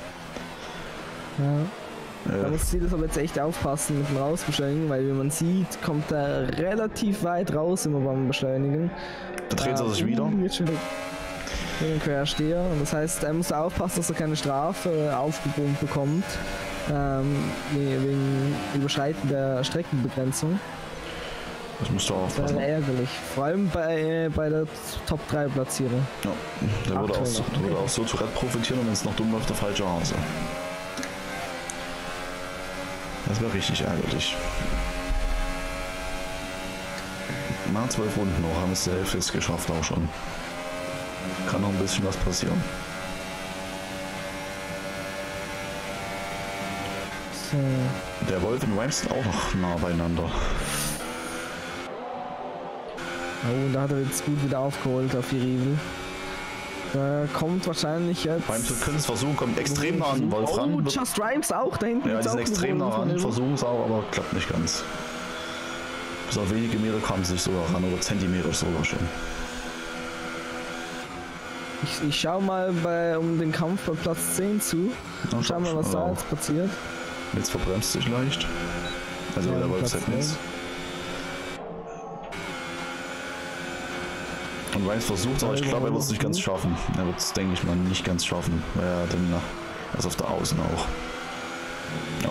Ja. Da Äh, muss Silas aber jetzt echt aufpassen mit dem Rausbeschleunigen, weil wie man sieht, kommt er relativ weit raus immer beim Beschleunigen. da dreht er sich wieder. Uh, jetzt schon wieder den Quersteher. Und das heißt, er muss aufpassen, dass er keine Strafe aufgebrummt bekommt. Ähm, wegen Überschreiten der Streckenbegrenzung. Das musst du Das aufpassen. wäre ärgerlich. Vor allem bei, bei der Top drei Platzierung. Ja, der würde auch, Aktuell so, noch. der würde auch so zu Red profitieren und wenn es noch dumm läuft, der falsche Hase. Das wäre richtig ärgerlich. Na, zwölf Runden noch, haben es die Hälfte jetzt geschafft auch schon. Kann noch ein bisschen was passieren. So. Der Wolf und Rhymes sind auch noch nah beieinander. Oh, und da hat er jetzt gut wieder aufgeholt auf die Riegel. Äh, kommt wahrscheinlich jetzt. Rhymes können es versuchen, kommt extrem nah an Wolf ran. Oh, Just Rhymes auch, da hinten. Ja, die sind extrem nah ran, versuchen es auch, aber klappt nicht ganz. Bis auf wenige Meter kamen sie sich sogar ran, oder Zentimeter sogar schon. Ich, ich schau mal bei, um den Kampf bei Platz zehn zu. Ja, schau mal, was da jetzt passiert. Jetzt verbremst sich leicht. Also ja, der Wolf hat nichts. Und Rhymes versucht, aber ich glaube, er wird es nicht ganz schaffen. Er wird es, denke ich mal, nicht ganz schaffen, weil er dann er ist auf der Außen auch. Ja.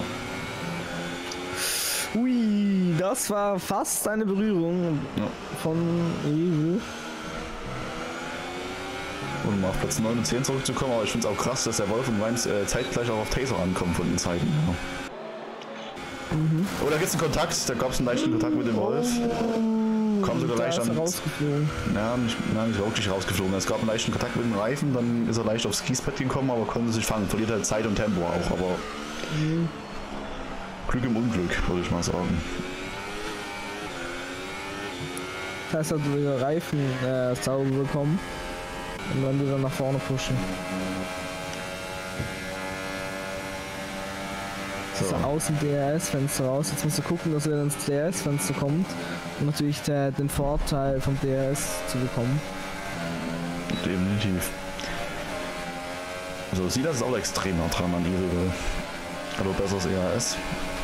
Ui, das war fast eine Berührung Ja. von Evil. Und um auf Platz neun und zehn zurückzukommen, aber ich finde es auch krass, dass der Wolf und Rhymes äh, zeitgleich auch auf Taser ankommen von den Zeiten. Ja. Mhm. Oh, da gibt es einen Kontakt, da gab es einen leichten Kontakt mit dem Wolf. Kam sogar leicht an. Rausgeflogen. Ja, nicht, ja, nicht wirklich rausgeflogen. Es gab einen leichten Kontakt mit dem Reifen, dann ist er leicht aufs Kiesbett gekommen, aber konnte sich fangen. Verliert halt Zeit und Tempo auch, aber mhm. Glück im Unglück, würde ich mal sagen. Das heißt, er hat wieder Reifen äh, sauber bekommen und dann wieder nach vorne pushen. So. Das außen D R S-Fenster raus. Jetzt musst du gucken, dass er wieder ins D R S-Fenster kommt, um natürlich der, den Vorteil vom D R S zu bekommen. Definitiv. Also Silas ist auch extrem nah dran an Evil. Aber besseres E R S.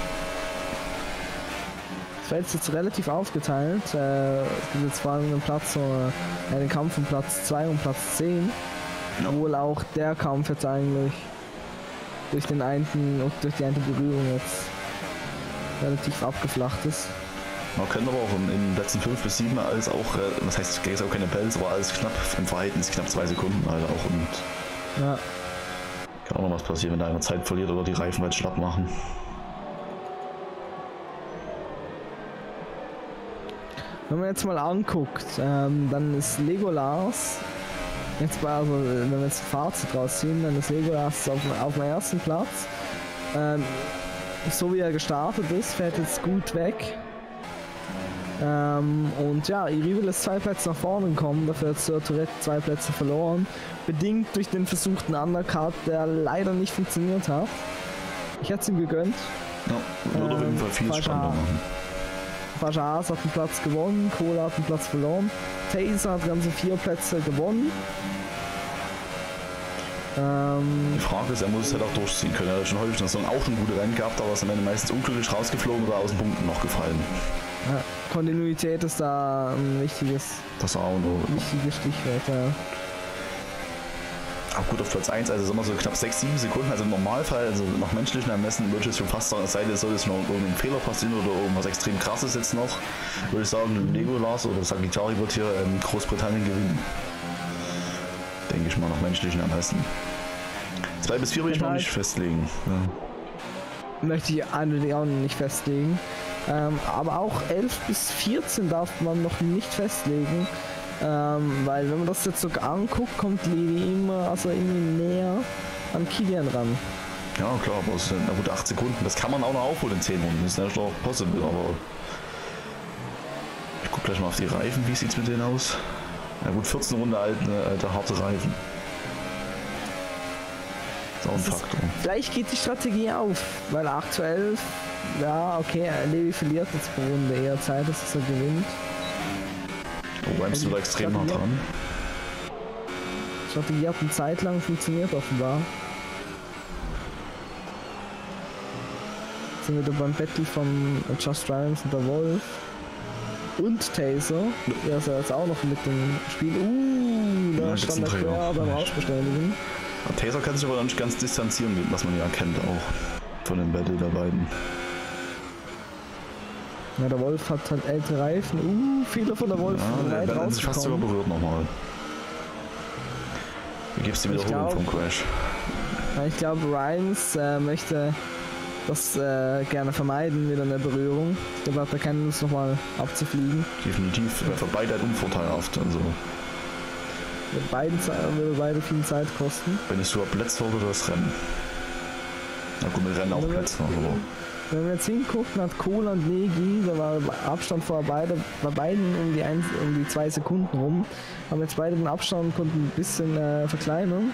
Das Feld ist jetzt relativ aufgeteilt. Äh, es gibt jetzt vor allem einen Platz, äh, den Kampf um Platz zwei und Platz zehn. Ja. Obwohl auch der Kampf jetzt eigentlich durch den einen, durch die eine Berührung jetzt relativ abgeflacht ist. Man kennt aber auch in den letzten fünf bis sieben alles auch, was heißt, es ist auch keine Pelz, aber alles knapp im Verhältnis, knapp zwei Sekunden halt auch und ja. Kann auch noch was passieren, wenn da einer Zeit verliert oder die Reifen halt schlapp machen. Wenn man jetzt mal anguckt, ähm, dann ist Legolas, jetzt bei, also, wenn wir jetzt ein Fazit rausziehen, dann ist Legolas auf, auf dem ersten Platz. Ähm, so wie er gestartet ist, fährt jetzt gut weg. Ähm, und ja, Evil ist zwei Plätze nach vorne gekommen, dafür hat Sir Tourette zwei Plätze verloren. Bedingt durch den versuchten Undercut, der leider nicht funktioniert hat. Ich hätte es ihm gegönnt. Ja, würde ähm, auf jeden Fall viel spannender machen. Fajas hat einen Platz gewonnen, Cola hat einen Platz verloren, Taser hat ganze vier Plätze gewonnen. Ähm, die Frage ist, er muss es halt auch durchziehen können. Er hat schon häufig noch so auch schon gute Rennen gehabt, aber ist am Ende meistens unglücklich rausgeflogen oder aus den Punkten noch gefallen. Ja, Kontinuität ist da ein wichtiges, das auch noch. wichtiges Stichwort. Ja. Auch gut auf Platz eins, also sagen wir so knapp sechs, sieben Sekunden, also im Normalfall, also nach menschlichen Ermessen würde ich jetzt schon fast sagen, es sei denn, soll jetzt noch irgendein Fehler passieren oder irgendwas extrem krasses jetzt noch, würde ich sagen, Legolas oder Sagittari wird hier in Großbritannien gewinnen. Denke ich mal, nach menschlichen Ermessen. zwei bis vier will ich noch nicht festlegen. Ja. Möchte ich eigentlich auch nicht festlegen. Ähm, aber auch elf bis vierzehn darf man noch nicht festlegen. Ähm, weil wenn man das jetzt so anguckt, kommt Levi immer also irgendwie näher an Kilian ran. Ja klar, aber es sind na gut acht Sekunden, das kann man auch noch aufholen in zehn Runden, das ist natürlich auch possible, aber ich guck gleich mal auf die Reifen, wie sieht's mit denen aus? Na gut, vierzehn Runden alte, alte harte Reifen. Das ist auch ein Faktor. Vielleicht geht die Strategie auf, weil aktuell, ja okay, Levi verliert jetzt pro Runde eher Zeit, dass er gewinnt. Oh, Rhymes wird extrem nah dran. Die Strategie hat eine Zeit lang funktioniert offenbar. Jetzt sind wir wieder beim Battle von Just Rhymes und der Wolf. Und Taser. Der ist ja jetzt auch noch mit dem Spiel. Uh, da ja, stand der quer beim Ausbestätigen. Taser kann sich aber noch nicht ganz distanzieren, was man ja kennt auch. Von dem Battle der beiden. Ja, der Wolf hat halt ältere Reifen. Uh, Fehler von der Wolf. Ja, der hat sich fast sogar berührt nochmal. Wie gibt's die Wiederholung vom Crash? Ja, ich glaube, Rhymes äh, möchte das äh, gerne vermeiden, wieder eine Berührung. Ich glaube, er hat keine Lust nochmal abzufliegen. Definitiv, weil für beide halt unvorteilhaft. Also. Mit beiden würde beide viel Zeit kosten. Wenn es sogar Plätze oder das Rennen. Na gut, mit Rennen auch Plätze noch, aber. wenn wir jetzt hingucken, hat Kohl und Negi, da war Abstand vor beide, bei beiden um die, eins, um die zwei Sekunden rum. Haben jetzt beide den Abstand und konnten ein bisschen äh, verkleinern.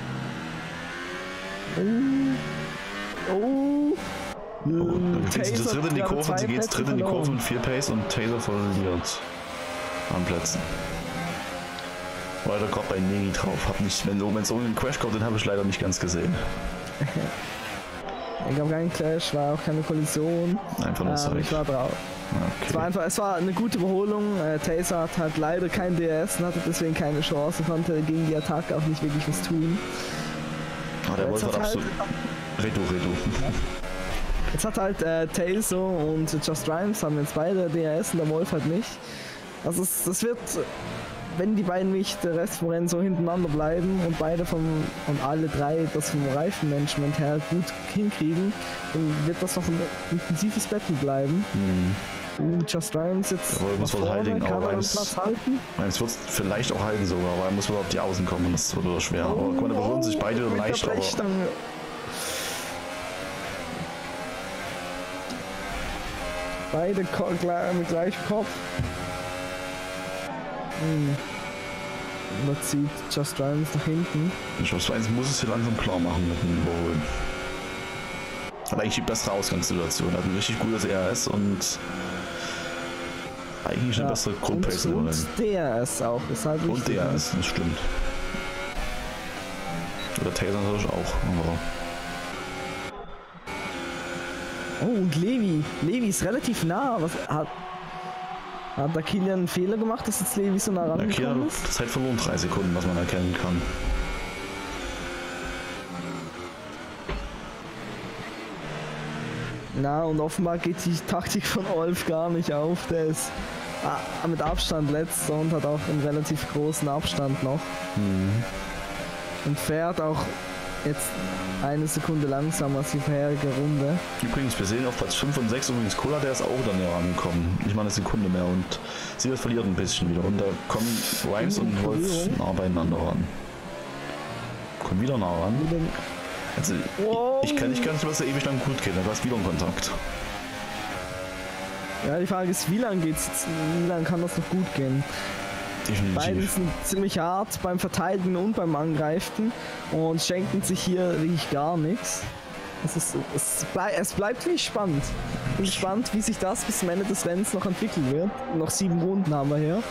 Oh. Oh. Oh, sie ist dritt in die Kurve und sie geht dritt in die Kurve mit vier Pace und Taylor verliert an Plätzen. Weiter gerade bei Negi drauf. Hab nicht, wenn es so einen Crash kommt, den habe ich leider nicht ganz gesehen. Ich gab keinen Clash, war auch keine Kollision. Einfach nur ähm, ich war drauf. Okay. Es war einfach, es war eine gute Überholung. Äh, Taser hat halt leider kein D R S und hatte deswegen keine Chance, konnte gegen die Attacke auch nicht wirklich was tun. Ah, der Wolf hat absolut. Redu, Redu. Jetzt hat halt äh, Taser und Just Rhymes haben jetzt beide D R S und der Wolf halt nicht. Also es, das wird, wenn die beiden nicht der Rest vom Rennen so hintereinander bleiben und beide vom und alle drei das vom Reifenmanagement her gut hinkriegen, dann wird das noch ein intensives Battle bleiben. Mhm. Just Rhymes jetzt aber muss vorne, halten, kann aber er den Platz halten. Es wird vielleicht auch halten sogar, aber er muss wohl auf die Außen kommen und das wird wieder schwer. Oh, aber guck mal, da berühren sich beide oh, leicht, aber... Beide mit gleichem Kopf. Hm. Da zieht Just Rhymes nach hinten. Ich weiß, eins muss es hier langsam klar machen mit dem Überholen. Aber eigentlich die bessere Ausgangssituation. Hat ein richtig gutes E R S und eigentlich eine ja, bessere Grundpace. Und, und D R S auch. Ist halt und D R S, das stimmt. Oder Taser natürlich auch. Aber oh, und Levi. Levi ist relativ nah. Was hat, hat da Kilian einen Fehler gemacht, dass jetzt Levi so nah rangekommen ist? Ja, Kilian hat Zeit verloren, drei Sekunden, was man erkennen kann. Na, und offenbar geht die Taktik von Olf gar nicht auf. Der ist ah, mit Abstand letzter und hat auch einen relativ großen Abstand noch. Mhm. Und fährt auch jetzt eine Sekunde langsamer als die vorherige Runde. Übrigens, wir sehen auf Platz fünf und sechs übrigens Cola, der ist auch dann näher rangekommen. Nicht mal eine Sekunde mehr und sie verliert ein bisschen wieder. Und da kommen Rhymes und Wolf nah beieinander ran. Kommen wieder nah ran. Also, wow. ich, ich kann nicht ganz, was da ewig lang gut geht, da ist wieder ein Kontakt. Ja, die Frage ist, wie lange geht's jetzt, wie lange kann das noch gut gehen? Definitiv. Beide sind ziemlich hart beim Verteidigen und beim Angreifen und schenken sich hier wirklich gar nichts. Es, ist, es, blei es bleibt wirklich spannend. Ich bin gespannt, wie sich das bis zum Ende des Rennens noch entwickeln wird. Noch sieben Runden haben wir hier.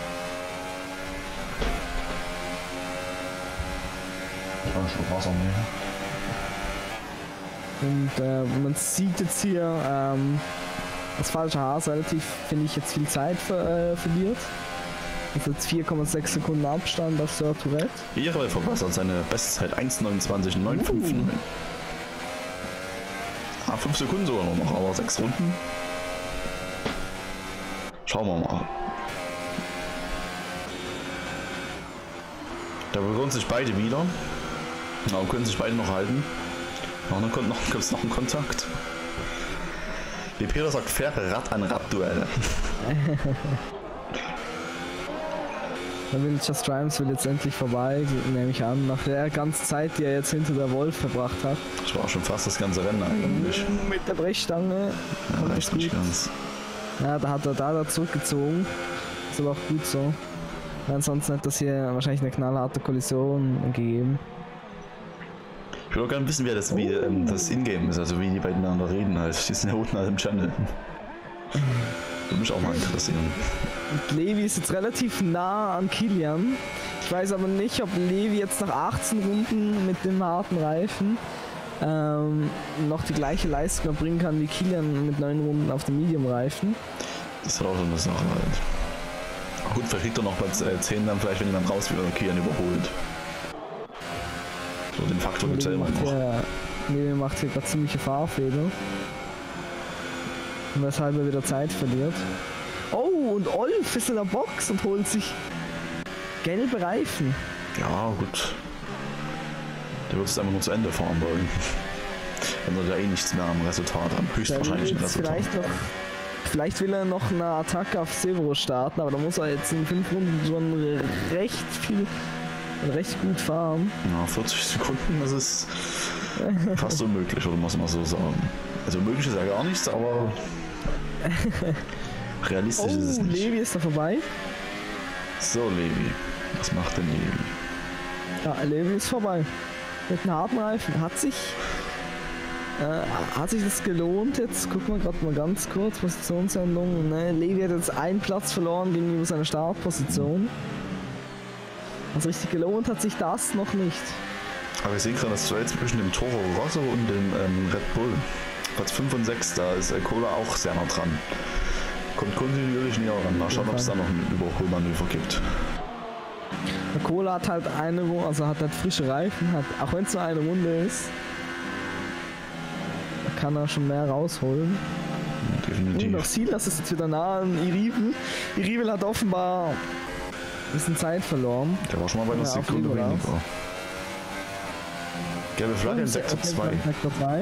Wasser mehr. Und äh, man sieht jetzt hier, ähm, das falsche Haas relativ, finde ich, jetzt viel Zeit ver äh, verliert. Also jetzt vier Komma sechs Sekunden Abstand auf Sir Tourette. Ihre verbessert seine Bestzeit eins neunundzwanzig neunundfünfzig. Uh. Ah, fünf Sekunden sogar noch, aber sechs Runden. Schauen wir mal. Da berühren sich beide wieder. Ja, können sich beide noch halten. Noch, noch, noch gibt es noch einen Kontakt. Wie Peter sagt, faire Rad an Rad-Duell. Dann will Just Rhymes will jetzt endlich vorbei, nehme ich an, nach der ganzen Zeit, die er jetzt hinter der Wolf verbracht hat. Das war auch schon fast das ganze Rennen eigentlich. Mit der Brechstange. Ja, reicht nicht ganz. Ja, da hat er da, da zurückgezogen. Ist aber auch gut so. Ansonsten hat das hier wahrscheinlich eine knallharte Kollision gegeben. Ich würde auch gerne wissen, wer das, wie ähm, das Ingame ist, also wie die beiden miteinander reden halt. Die sind ja unten halt im Channel. Würde mich auch mal interessieren. Und Levi ist jetzt relativ nah an Kilian. Ich weiß aber nicht, ob Levi jetzt nach achtzehn Runden mit dem harten Reifen ähm, noch die gleiche Leistung erbringen kann wie Kilian mit neun Runden auf dem Medium-Reifen. Das ist auch so eine Sache halt. Gut, vielleicht kriegt er noch bei zehn dann vielleicht, wenn jemand raus will oder Kilian überholt. So den Faktor gibt es ja immer noch. Levi macht hier gerade ziemliche Fahrfehler. Und weshalb er wieder Zeit verliert. Oh, und Olf ist in der Box und holt sich gelbe Reifen. Ja, gut. Der wird es einfach nur zu Ende fahren wollen. Dann soll er eh nichts mehr am Resultat haben. Höchstwahrscheinlich ein Resultat. Vielleicht, noch, vielleicht will er noch eine Attacke auf Severo starten, aber da muss er jetzt in fünf Runden schon recht viel, recht gut fahren. Ja, vierzig Sekunden, das ist fast unmöglich, oder muss man so sagen. Also möglich ist ja gar nichts, aber realistisch Oh, ist es nicht. Levi ist da vorbei. So, Levi. Was macht denn Levi? Ja, Levi ist vorbei. Mit einem harten Reifen. Hat sich. Äh, hat sich das gelohnt jetzt? Gucken wir gerade mal ganz kurz. Positionsänderung. Ne, Levi hat jetzt einen Platz verloren gegenüber seiner Startposition. Also richtig gelohnt hat sich das noch nicht. Aber ich sehe gerade das Duell zwischen dem Toro Rosso und dem ähm, Red Bull. Platz fünf und sechs, da ist äh, Cola auch sehr nah dran. Kommt kontinuierlich näher ran. Mal schauen, ob es da noch ein Überholmanöver gibt. Der Cola hat halt eine Runde, also hat halt frische Reifen, hat, auch wenn es nur eine Runde ist, kann er schon mehr rausholen. Definitiv. Und auch Silas ist jetzt wieder nah an Irivel. Irivel hat offenbar ein bisschen Zeit verloren. Der war schon mal bei einer Ja, auf Sekunde Nikolaus. weniger. Gelbe Flagge in Sektor zwei. Sektor zwei.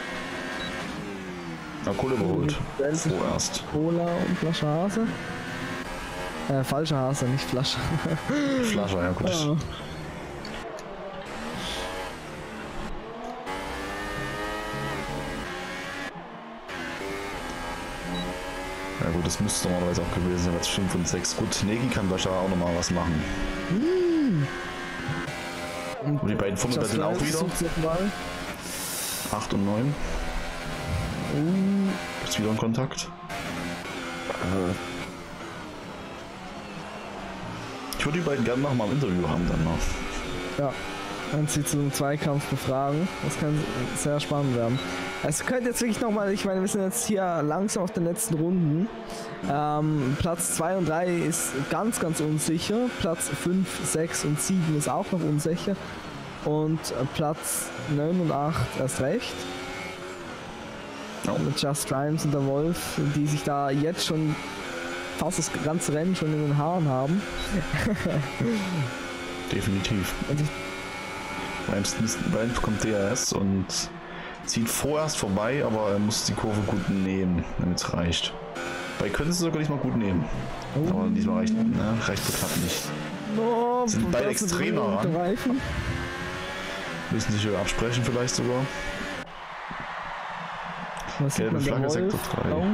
Na, Kohle überholt. Vorerst. Cola und Flasche Hase. Äh, falsche Hase, nicht Flasche. Flasche, ja gut. Ja. Ja gut, das müsste normalerweise auch gewesen sein, als fünf und sechs. Gut, Negi kann wahrscheinlich auch nochmal was machen. Und, Und die beiden Fummel sind auch wieder. acht und neun. Uh, Gibt's wieder einen Kontakt? Ich würde die beiden gerne noch mal im Interview haben dann noch. ja, wenn sie zu einem Zweikampf befragen. Das kann sehr spannend werden. Es könnte jetzt wirklich nochmal, ich meine, wir sind jetzt hier langsam auf den letzten Runden. Ähm, Platz zwei und drei ist ganz, ganz unsicher. Platz fünf, sechs und sieben ist auch noch unsicher. Und äh, Platz neun und acht erst recht. Oh. Mit Just Grimes und der Wolf, die sich da jetzt schon fast das ganze Rennen schon in den Haaren haben. Definitiv. Und ich, Beim kommt D R S und zieht vorerst vorbei, aber er muss die Kurve gut nehmen, damit es reicht. Bei können sie sogar nicht mal gut nehmen. oh, Aber diesmal reicht, ne, reicht bekannt nicht. oh, Sind beide das extrem Berührung nah ran. der Reifen. Müssen sich wieder absprechen vielleicht sogar. Was sieht Gelbe man, der Flagge, Wolf? Sektor drei. Oh.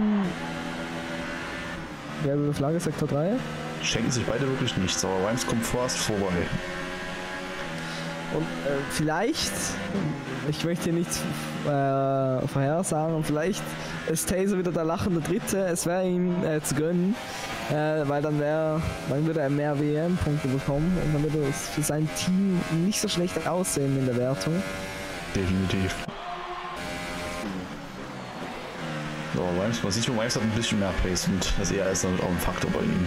Gelbe Flagge, Sektor drei. Schenken sich beide wirklich nichts, aber Rhymes kommt vorerst vorbei. Und äh, vielleicht, ich möchte hier nichts äh, vorhersagen, vielleicht ist Taser wieder der lachende Dritte. Es wäre ihm äh, zu gönnen, äh, weil dann, wär, dann würde er mehr W M-Punkte bekommen und dann würde es für sein Team nicht so schlecht aussehen in der Wertung. Definitiv. So, Rhymes, man sieht schon, Rhymes hat ein bisschen mehr Pace und das E R ist damit auch ein Faktor bei ihm.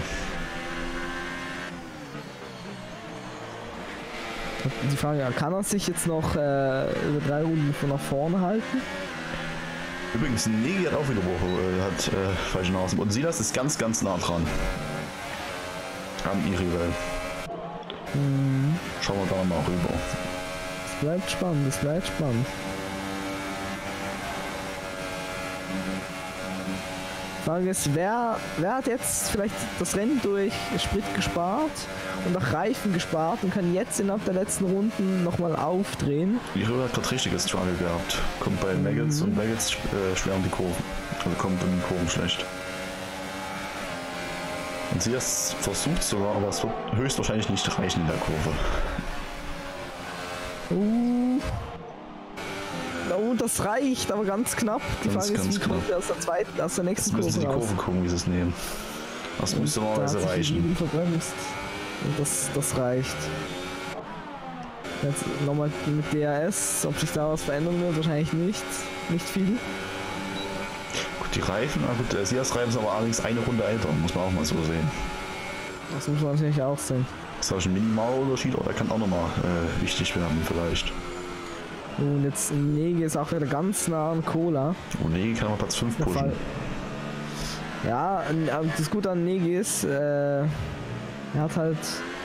Die Frage, kann er sich jetzt noch äh, über drei Runden von nach vorne halten? Übrigens, Negi hat auch wieder äh, hat äh, falsche Nase. Und Silas ist ganz, ganz nah dran. An Irivel. Mhm. Schauen wir da mal rüber. Es bleibt spannend, es bleibt spannend. Die Frage ist, wer, wer hat jetzt vielleicht das Rennen durch Sprit gespart und auch Reifen gespart und kann jetzt innerhalb der letzten Runden nochmal aufdrehen? Irivel hat gerade richtiges Struggle gehabt. Kommt bei Maggots Mhm. und Maggots äh, schwer um die Kurven. Also kommt in die Kurven schlecht. Und Silas versucht sogar, aber es wird höchstwahrscheinlich nicht reichen in der Kurve. Uh. Oh, das reicht, aber ganz knapp. Die Ganz, Frage ist, ganz wie kommt knapp. er aus der zweiten, aus der nächsten Jetzt müssen sie die Kurve raus? Kurve gucken, wie sie es nehmen. Das müsste Da hat normalerweise sich reichen. Irivel verbremst. Und das, das reicht. Jetzt nochmal mit D R S, ob sich da was verändern wird, wahrscheinlich nicht. Nicht viel. Gut, die Reifen, na gut, der Silas Reifen ist aber allerdings eine Runde älter, muss man auch mal so sehen. Das muss man natürlich auch sehen. Das ist ein Minimalunterschied, aber der kann auch nochmal äh, wichtig werden vielleicht. Und jetzt Negi ist auch wieder ganz nah an Cola. Und Negi kann aber Platz fünf Der pushen. Fall. Ja, n- aber das Gute an Negi ist, äh, er hat halt.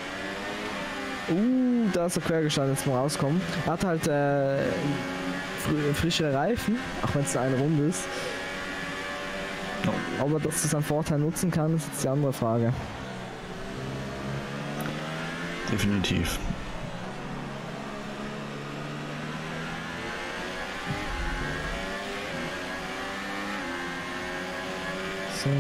Uh, da ist er quer gestanden, jetzt mal rauskommen. Er hat halt äh, fr frischere Reifen, auch wenn es nur eine Runde ist. Ja. Ob er das zu seinem Vorteil nutzen kann, ist jetzt die andere Frage. Definitiv. So.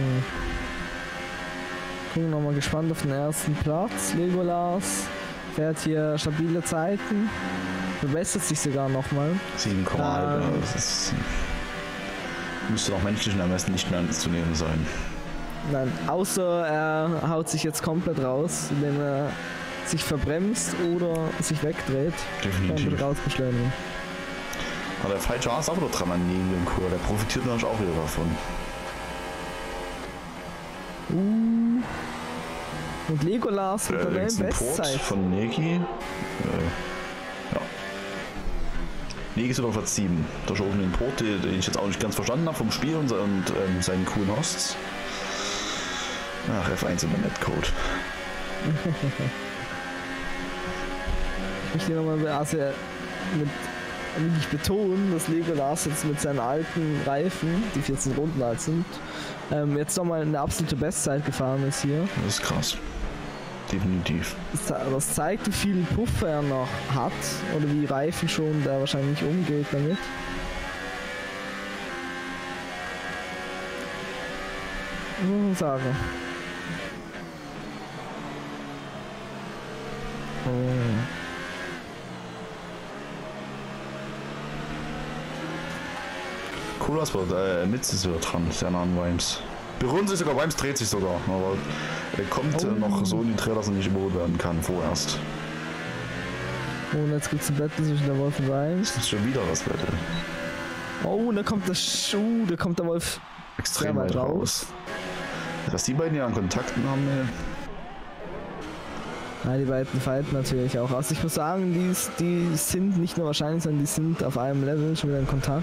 Gucken wir mal gespannt auf den ersten Platz. Legolas fährt hier stabile Zeiten. Verbessert sich sogar nochmal. sieben Komma eins, Ähm. das ist, müsste nach menschlichen Ermessen nicht mehr zu nehmen sein. Nein, außer er haut sich jetzt komplett raus, indem er sich verbremst oder sich wegdreht. Definitiv. Und rausbeschleunigen. Aber der falsche Haas ist auch noch dran an neben dem Kur, der profitiert natürlich auch wieder davon. Uh. Und Legolas mit der Äh, neuen ein Port Bestzeit. von Negi. Äh, ja. Negi ist auf Platz sieben. Da ist oben ein Port, den, den ich jetzt auch nicht ganz verstanden habe vom Spiel und, und ähm, seinen coolen Hosts. Ach, F eins im Netcode. Ich möchte nochmal also mit wirklich betonen, dass Legolas jetzt mit seinen alten Reifen, die vierzehn Runden alt sind, ähm, jetzt nochmal eine absolute Bestzeit gefahren ist hier. Das ist krass. Definitiv. Das, das zeigt, wie viel Puffer er noch hat oder wie Reifen schon der wahrscheinlich umgeht damit. Muss man sagen. Oh. Cool, was äh, Mitz ist wieder dran, sehr nah an Wimes. Berühren sich sogar, Wimes dreht sich sogar, aber er kommt äh, noch so in die Dreh, dass er nicht überholt werden kann, vorerst. Und jetzt gibt's ein Battle zwischen der Wolf und Wimes. Das ist schon wieder was, Leute. Oh, und da kommt der Schuh, da kommt der Wolf Extrem sehr weit raus. Dass die beiden ja an Kontakten haben, ne? Ja, die beiden fighten natürlich auch. Also ich muss sagen, die, die sind nicht nur wahrscheinlich, sondern die sind auf einem Level schon wieder in Kontakt.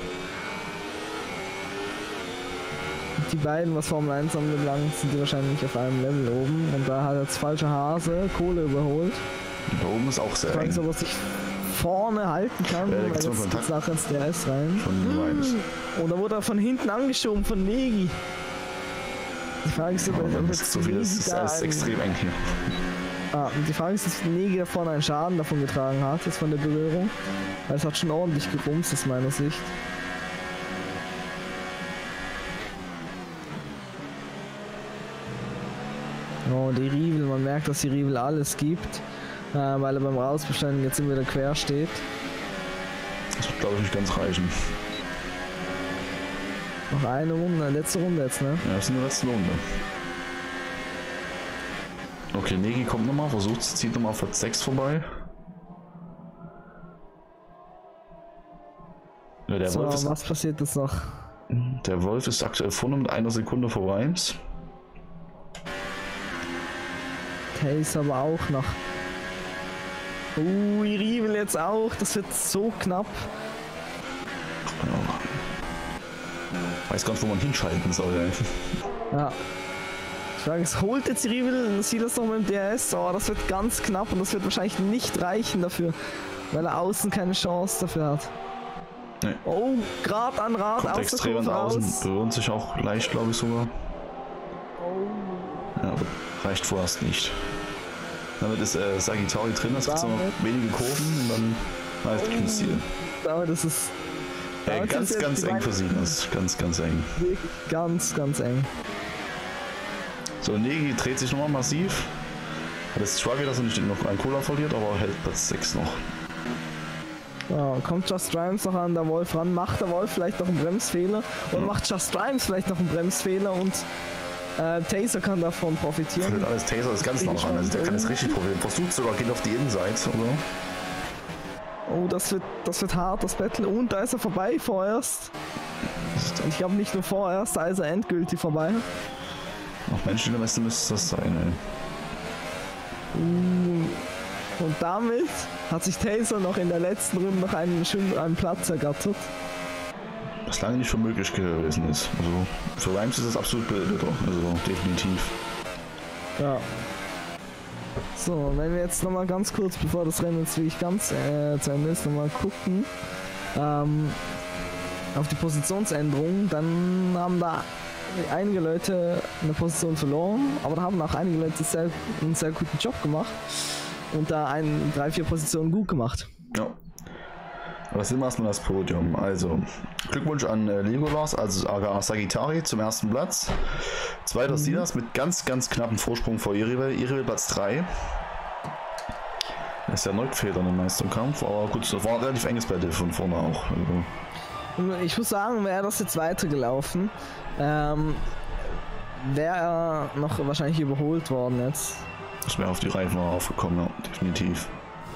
Die beiden, was Formel eins anbelangt, sind die wahrscheinlich auf einem Level oben. Und da hat jetzt falscher Hase Kohle überholt. Da oben ist auch sehr Ich weiß eng. aber, was ich vorne halten kann, Ja, da weil gibt's jetzt noch geht's Kontakt. nachher ins D R S rein. Von Wimes. Und da wurde er von hinten angeschoben von Negi. Die Frage ist, ob Aber ob das ist so viel, das Negi ist da alles ein- extrem eng hier. Ah, und die Frage ist, dass Negi da vorne einen Schaden davon getragen hat, jetzt von der Berührung. Weil es hat schon ordentlich gerumst aus meiner Sicht. Oh, die Rivel, man merkt, dass die Rivel alles gibt, äh, weil er beim Rausbeschleunigen jetzt immer wieder quer steht. Das wird, glaube ich, nicht ganz reichen. Noch eine Runde, letzte Runde jetzt, ne? Ja, das ist eine letzte Runde. Okay, Negi kommt nochmal, versucht es, zieht nochmal auf Platz sechs vorbei. Ja, der, So, Wolf ist, was passiert jetzt noch? der Wolf ist aktuell vorne mit einer Sekunde vor Wimes. Case aber auch noch. Uh, die Rivel jetzt auch, das wird so knapp. Ja. Weiß gar nicht, wo man hinschalten soll. Ey. Ja. Ich frage, es holt jetzt die Rivel, sieht das noch mit dem D R S, oh, das wird ganz knapp und das wird wahrscheinlich nicht reichen dafür, weil er außen keine Chance dafür hat. Nee. Oh, Rad an Rad Kommt aus der extrem Kurve nach außen, raus. berührt sich auch leicht, glaube ich sogar. Oh. Ja, aber reicht vorerst nicht. Damit ist äh, Sagittari drin, es gibt noch Damit- wenige Kurven und dann na, ist das Ziel. Aber das ist Äh, damit ganz, sind ganz jetzt die eng für sie, das ist ganz, ganz eng. wirklich ganz, ganz eng. So, Negi dreht sich nochmal massiv. Hat jetzt Struggle, dass er nicht noch einen Cola verliert, aber hält Platz sechs noch. Ja, kommt Just Rhymes noch an der Wolf ran, macht der Wolf vielleicht noch einen Bremsfehler oder Ja. macht Just Rhymes vielleicht noch einen Bremsfehler und äh, Taser kann davon profitieren. Führt alles Taser ist ganz nah dran, also der kann es richtig probieren. Versucht sogar, geht auf die Innenseite, oder? Oh, das wird, das wird hart, das Battle. Und da ist er vorbei vorerst. Und ich glaube nicht nur vorerst, da ist er endgültig vorbei. Nach menschlichen Ermessen müsste das sein, ey. Uh, und damit hat sich Taser noch in der letzten Runde noch einen schönen einen Platz ergattert. Was lange nicht für möglich gewesen ist. Also für Rhymes ist das absolut bitter, also definitiv. Ja. So, wenn wir jetzt nochmal ganz kurz, bevor das Rennen jetzt wirklich ganz äh, zu Ende ist, nochmal gucken ähm, auf die Positionsänderung, dann haben da einige Leute eine Position verloren, aber da haben auch einige Leute sehr, einen sehr guten Job gemacht und da ein, drei, vier Positionen gut gemacht. Ja. Was nehmen wir erstmal das Podium? Also, Glückwunsch an äh, Legolas, also Aga Sagittari zum ersten Platz. Zweiter mhm. Silas mit ganz, ganz knappen Vorsprung vor Irivel. Irivel Platz drei. Das ist ja Neugfeder im Meisterkampf, aber gut, das war ein relativ enges Battle von vorne auch. Also. Ich muss sagen, wäre das jetzt weitergelaufen, ähm, wäre er noch wahrscheinlich überholt worden jetzt. Das wäre auf die Reifen aufgekommen, ja, definitiv.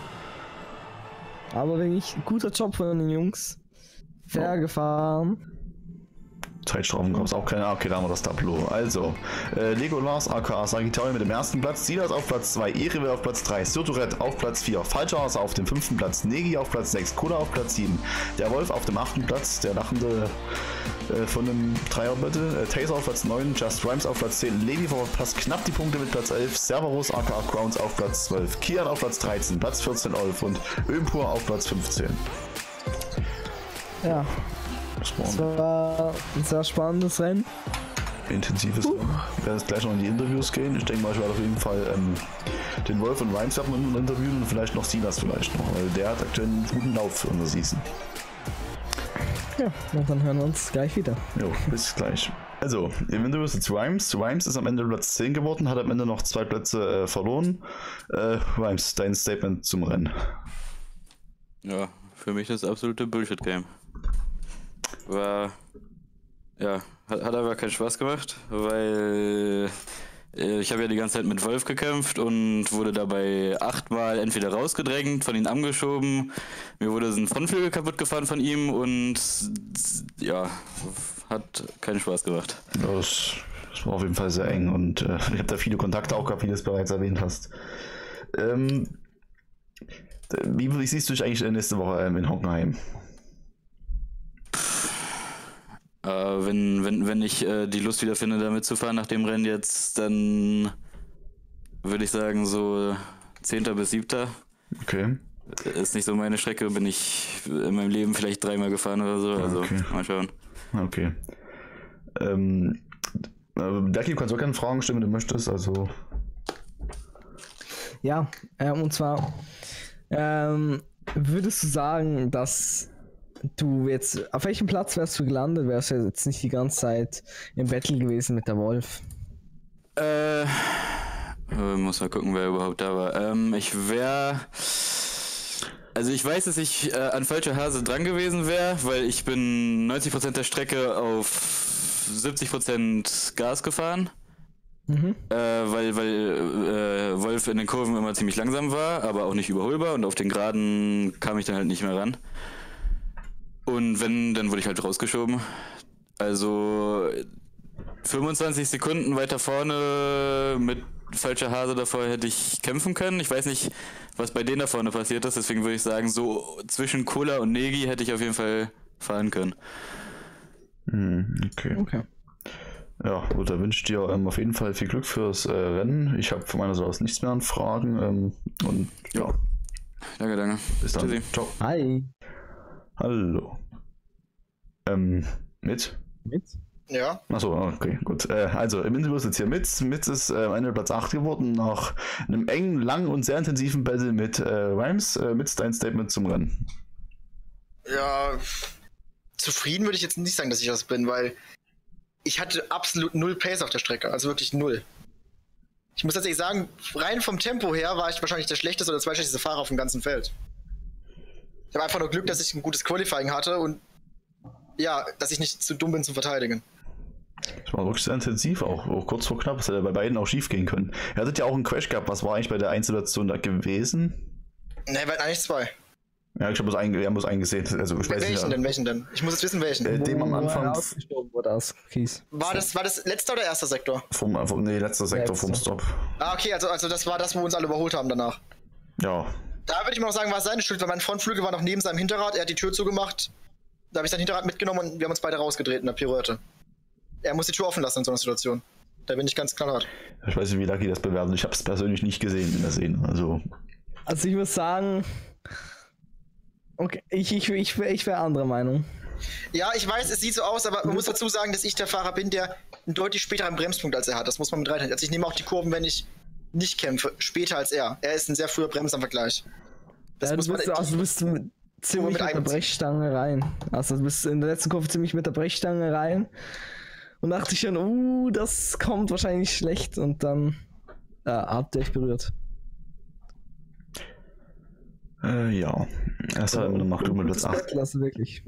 Aber wirklich guter Job von den Jungs. Fair oh. gefahren. Zeitstrafen gab es auch keine. Okay, da haben wir das Tableau. Also, äh, Legolas, aka Sagittarius mit dem ersten Platz, Silas auf Platz zwei, Irivel auf Platz drei, Sirturet auf Platz vier, Falschhase auf dem fünften Platz, Negi auf Platz sechs, Koda auf Platz sieben, der Wolf auf dem achten Platz, der lachende äh, von dem Dreier-Battle, äh, Taser auf Platz neun, Just Rhymes auf Platz zehn, Levi verpasst knapp die Punkte mit Platz elf, Cerberus aka Crowns auf Platz zwölf, Kian auf Platz dreizehn, Platz vierzehn Olf und Ömpur auf Platz fünfzehn. Ja. Das war ein sehr spannendes Rennen. Intensives uh. Rennen. Wir werden jetzt gleich noch in die Interviews gehen. Ich denke mal, ich werde auf jeden Fall ähm, den Wolf und Rhymes werden wir interviewen und vielleicht noch Silas vielleicht noch, weil der hat aktuell einen guten Lauf für unser Season. Ja, und dann hören wir uns gleich wieder. Jo, bis gleich. Also, im Interview ist jetzt Rhymes. Rhymes ist am Ende Platz zehn geworden, hat am Ende noch zwei Plätze äh, verloren. Äh, Rhymes, dein Statement zum Rennen. Ja, für mich das absolute Bullshit-Game. War, ja, hat, hat aber keinen Spaß gemacht, weil äh, ich habe ja die ganze Zeit mit Wolf gekämpft und wurde dabei achtmal entweder rausgedrängt, von ihm angeschoben, mir wurde ein Frontflügel kaputt gefahren von ihm und ja, hat keinen Spaß gemacht. Ja, das, das war auf jeden Fall sehr eng und äh, ich habe da viele Kontakte auch gehabt, wie du es bereits erwähnt hast. Ähm, wie, wie siehst du dich eigentlich nächste Woche ähm, in Hockenheim? Äh, wenn, wenn, wenn ich äh, die Lust wieder finde, da mitzufahren nach dem Rennen jetzt, dann würde ich sagen so zehnter bis siebter Okay. Ist nicht so meine Strecke, bin ich in meinem Leben vielleicht dreimal gefahren oder so, also okay. Mal schauen. Okay. Ähm, äh, Daki, du kannst auch gerne Fragen stellen, wenn du möchtest, also... Ja, äh, und zwar, ähm, würdest du sagen, dass du jetzt, auf welchem Platz wärst du gelandet? Wärst du jetzt nicht die ganze Zeit im Battle gewesen mit der Wolf? Äh, muss mal gucken, wer überhaupt da war. Ähm, ich wäre, also ich weiß, dass ich äh, an falscher Hase dran gewesen wäre, weil ich bin neunzig Prozent der Strecke auf siebzig Prozent Gas gefahren. Mhm. Äh, weil weil äh, Wolf in den Kurven immer ziemlich langsam war, aber auch nicht überholbar und auf den Geraden kam ich dann halt nicht mehr ran. Und wenn, dann wurde ich halt rausgeschoben. Also fünfundzwanzig Sekunden weiter vorne mit falscher Hase davor hätte ich kämpfen können. Ich weiß nicht, was bei denen da vorne passiert ist, deswegen würde ich sagen, so zwischen Cola und Negi hätte ich auf jeden Fall fahren können. Hm, okay. Okay. Ja, gut, da wünsche ich dir ähm, auf jeden Fall viel Glück fürs äh, Rennen. Ich habe von meiner Seite aus nichts mehr an Fragen. Ähm, und ja. Danke, danke. Bis dann. Tschüssi. Ciao. Hi. Hallo. Ähm, mit? Mit? Ja. Achso, okay, gut. Äh, also, im Interview ist jetzt hier mit. Mit ist äh, am Ende Platz acht geworden, nach einem engen, langen und sehr intensiven Battle mit äh, Rhymes. Äh, mit dein Statement zum Rennen. Ja, zufrieden würde ich jetzt nicht sagen, dass ich das bin, weil ich hatte absolut null Pace auf der Strecke, also wirklich null. Ich muss tatsächlich sagen, rein vom Tempo her war ich wahrscheinlich der schlechteste oder zweitschlechteste Fahrer auf dem ganzen Feld. Ich habe einfach nur Glück, dass ich ein gutes Qualifying hatte und ja, dass ich nicht zu dumm bin zum Verteidigen. Das war wirklich sehr intensiv, auch, auch kurz vor knapp. Das hätte bei beiden auch schief gehen können. Ihr hattet ja auch einen Crash gehabt. Was war eigentlich bei der Einzelation da gewesen? Ne, wir hatten eigentlich zwei. Ja, ich habe bloß einen, wir haben bloß einen gesehen. Also, ich weiß welchen nicht, denn, welchen denn? Ich muss jetzt wissen, welchen. Äh, dem am Anfang. War das, Kies. War das, war das letzter oder erster Sektor? Vom, vom, nee, letzter Sektor Letzter. vom Stop. Ah, okay, also, also das war das, wo wir uns alle überholt haben danach. Ja. Da würde ich mal noch sagen, war es seine Schuld, weil mein Frontflügel war noch neben seinem Hinterrad, er hat die Tür zugemacht. Da habe ich sein Hinterrad mitgenommen und wir haben uns beide rausgedreht in der Pirouette. Er muss die Tür offen lassen in so einer Situation. Da bin ich ganz knallhart. Ich weiß nicht, wie Lucky das bewertet. Ich habe es persönlich nicht gesehen in der Szene. Also, also ich muss sagen, okay, ich, ich, ich, ich wäre anderer Meinung. Ja, ich weiß, es sieht so aus, aber man muss dazu sagen, dass ich der Fahrer bin, der einen deutlich späteren Bremspunkt als er hat. Das muss man mit reinhalten. Also ich nehme auch die Kurven, wenn ich nicht kämpfe, später als er. Er ist ein sehr früher Bremser im Vergleich. Das Ja, muss du, man bist, also du, bist, du ziemlich mit mit der einem- Brechstange rein. Also du bist in der letzten Kurve ziemlich mit der Brechstange rein. Und dachte ich schon, uh, das kommt wahrscheinlich schlecht. Und dann äh, habt ihr euch berührt. Äh, ja. Erstmal dann nach Dummel Platz acht. Also wirklich.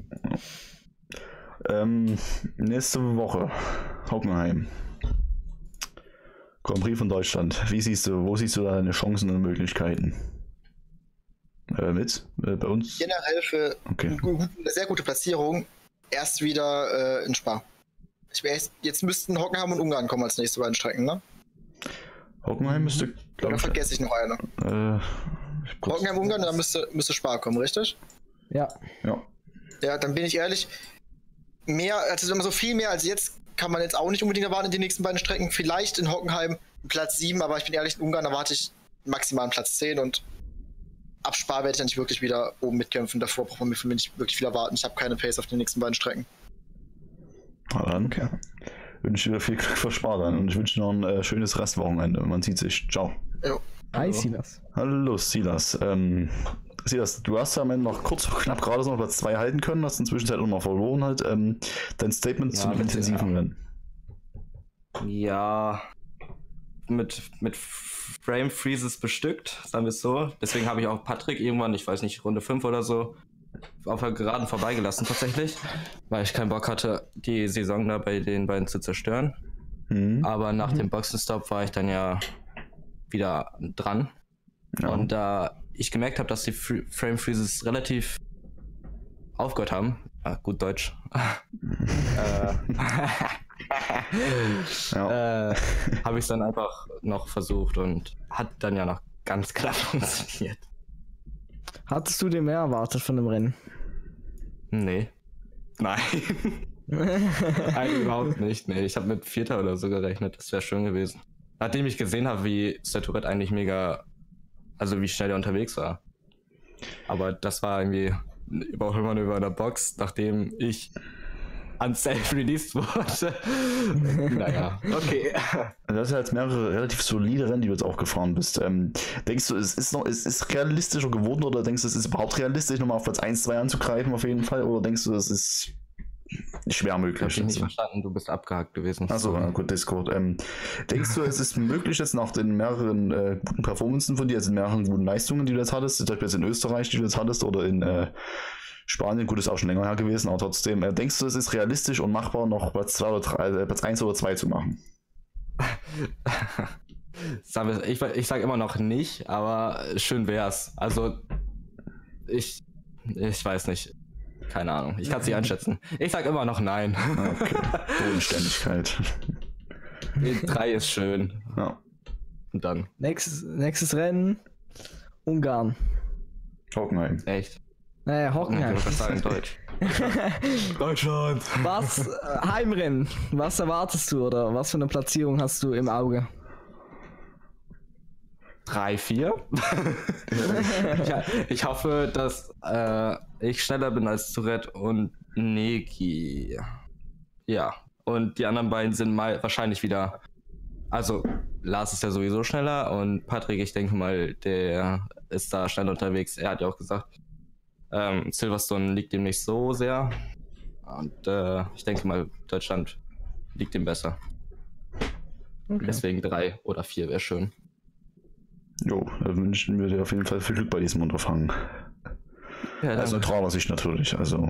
Ähm, nächste Woche. Hockenheim. Grand Prix von Deutschland. Wie siehst du, wo siehst du da deine Chancen und Möglichkeiten? Äh, mit? Äh, bei uns? Generell für Okay. eine, gu- eine sehr gute Platzierung erst wieder äh, in Spa. Ich wär jetzt, jetzt müssten Hockenheim und Ungarn kommen als nächste beiden Strecken, ne? Hockenheim müsste, Oder glaube ich. vergesse ich noch eine? Äh, ich kurz- Hockenheim, Ungarn, dann müsste, müsste Spa kommen, richtig? Ja. Ja. Ja, dann bin ich ehrlich, mehr, also immer so viel mehr als jetzt kann man jetzt auch nicht unbedingt erwarten in den nächsten beiden Strecken. Vielleicht in Hockenheim Platz sieben, aber ich bin ehrlich, in Ungarn erwarte ich maximal einen Platz zehn und ab Spa werde ich dann nicht wirklich wieder oben mitkämpfen. Davor braucht man mir von mir nicht wirklich viel erwarten. Ich habe keine Pace auf den nächsten beiden Strecken. Na dann. Okay. Wünsche dir viel Glück für Spartan und ich wünsche dir noch ein äh, schönes Restwochenende. Man sieht sich. Ciao. Jo. Hi, Silas. Hallo Silas. Ähm, Silas, du hast ja am Ende noch kurz vor knapp gerade noch Platz zwei halten können, hast inzwischen Zeit auch noch verloren halt. Ähm, dein Statement Ja, zu einem bitte, intensiven ja. Rennen. Ja, mit, mit Frame Freezes bestückt, sagen wir es so. Deswegen habe ich auch Patrick irgendwann, ich weiß nicht, Runde fünf oder so, auf der Geraden vorbeigelassen tatsächlich, weil ich keinen Bock hatte, die Saison da bei den beiden zu zerstören. Mhm. Aber nach dem Boxenstopp war ich dann ja wieder dran. Ja. Und da ich gemerkt habe, dass die Fr- Frame Freezes relativ aufgehört haben, ah, gut Deutsch, äh, ja. äh, habe ich es dann einfach noch versucht und hat dann ja noch ganz klar funktioniert. Hattest du dir mehr erwartet von dem Rennen? Nee. Nein. Nein, überhaupt nicht. Nee, ich habe mit Vierter oder so gerechnet. Das wäre schön gewesen. Nachdem ich gesehen habe, wie Saturet eigentlich mega, also wie schnell er unterwegs war. Aber das war irgendwie ein Überholmanöver in der Box, nachdem ich unsafe-released wurde. Naja, okay. Du hast ja jetzt mehrere relativ solide Rennen, die du jetzt auch gefahren bist. Ähm, denkst du, es ist noch, es ist realistischer geworden oder denkst du, es ist überhaupt realistisch, nochmal auf Platz eins, zwei anzugreifen auf jeden Fall? Oder denkst du, es ist schwer Ich habe möglich? dich nicht verstanden, du bist abgehakt gewesen. Achso, ja, gut, Discord. Ähm, denkst du, es ist möglich jetzt nach den mehreren äh, guten Performances von dir, also in mehreren guten Leistungen, die du jetzt hattest, zum Beispiel jetzt in Österreich, die du jetzt hattest, oder in äh, Spanien, gut, ist auch schon länger her gewesen, aber trotzdem, äh, denkst du, es ist realistisch und machbar, noch Platz zwei oder drei, äh, Platz eins oder zwei zu machen? Sagen wir- Ich, ich sage immer noch nicht, aber schön wär's. Also, ich, ich weiß nicht. Keine Ahnung. Ich kann es nicht einschätzen. Ich sag immer noch nein. Okay, Bodenständigkeit. Drei ist schön. Ja. Und dann. Nächstes, nächstes Rennen, Ungarn. Hockenheim. Echt. Äh, Ich Hockenheim. wollte sagen Deutsch. Deutschland. Was, äh, Heimrennen, was erwartest du oder was für eine Platzierung hast du im Auge? Drei, vier. ich, ich hoffe, dass äh, ich schneller bin als Tourette und Negi. Ja. Und die anderen beiden sind mal wahrscheinlich wieder. Also, Lars ist ja sowieso schneller und Patrick, ich denke mal, der ist da schnell unterwegs. Er hat ja auch gesagt, ähm, Silverstone liegt ihm nicht so sehr. Und äh, ich denke mal, Deutschland liegt ihm besser. Okay. Deswegen drei oder vier wäre schön. Jo, da wünschen wir dir auf jeden Fall viel Glück bei diesem Unterfangen. Ja, Aus neutraler Sicht natürlich, also.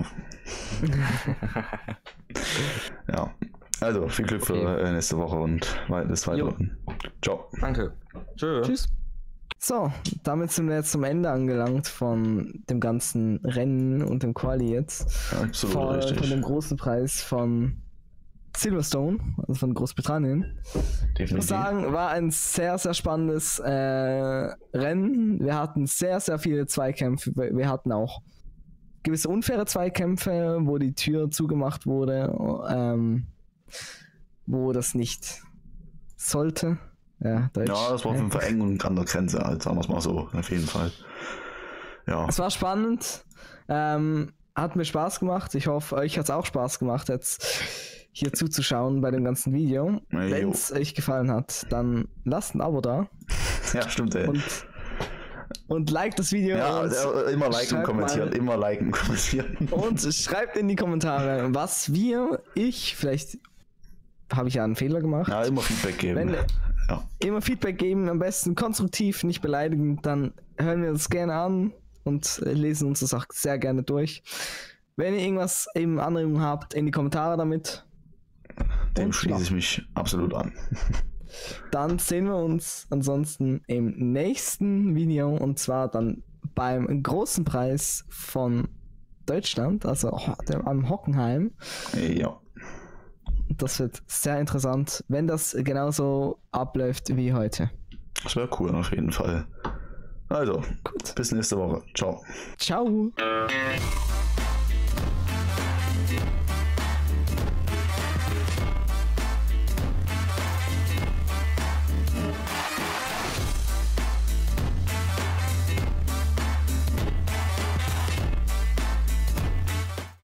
Ja. Also, viel Glück für Okay. äh, nächste Woche und wei- des Weiteren. Ciao. Danke. Tschö. Tschüss. So, damit sind wir jetzt zum Ende angelangt von dem ganzen Rennen und dem Quali jetzt. Absolut Von, richtig. von dem großen Preis von Silverstone, also von Großbritannien. Ich muss Definitiv. sagen, war ein sehr, sehr spannendes äh, Rennen. Wir hatten sehr, sehr viele Zweikämpfe. Wir wir hatten auch gewisse unfaire Zweikämpfe, wo die Tür zugemacht wurde, ähm, wo das nicht sollte. Ja, Deutsch. Ja, das war auf jeden Fall eng und an der Grenze, halt, sagen wir es mal so, auf jeden Fall. Ja. Es war spannend. Ähm, hat mir Spaß gemacht. Ich hoffe, euch hat es auch Spaß gemacht, jetzt hier zuzuschauen bei dem ganzen Video. Na, jo. Wenn es euch gefallen hat, dann lasst ein Abo da. Ja, stimmt, ey. Und und liked das Video. Ja, und äh, immer liken und schreibt kommentieren, mal- immer liken und kommentieren. Und schreibt in die Kommentare, was wir, ich, vielleicht habe ich ja einen Fehler gemacht. Ja, immer Feedback geben. Wenn, Ja. Immer Feedback geben, am besten konstruktiv, nicht beleidigend, dann hören wir das gerne an und äh, lesen uns das auch sehr gerne durch. Wenn ihr irgendwas eben Anregungen habt, in die Kommentare damit. Dem Und schließe ja. ich mich absolut an. Dann sehen wir uns ansonsten im nächsten Video und zwar dann beim großen Preis von Deutschland, also ho- dem, am Hockenheim. Ja. Das wird sehr interessant, wenn das genauso abläuft wie heute. Das wäre cool auf jeden Fall. Also, Gut. bis nächste Woche. Ciao. Ciao!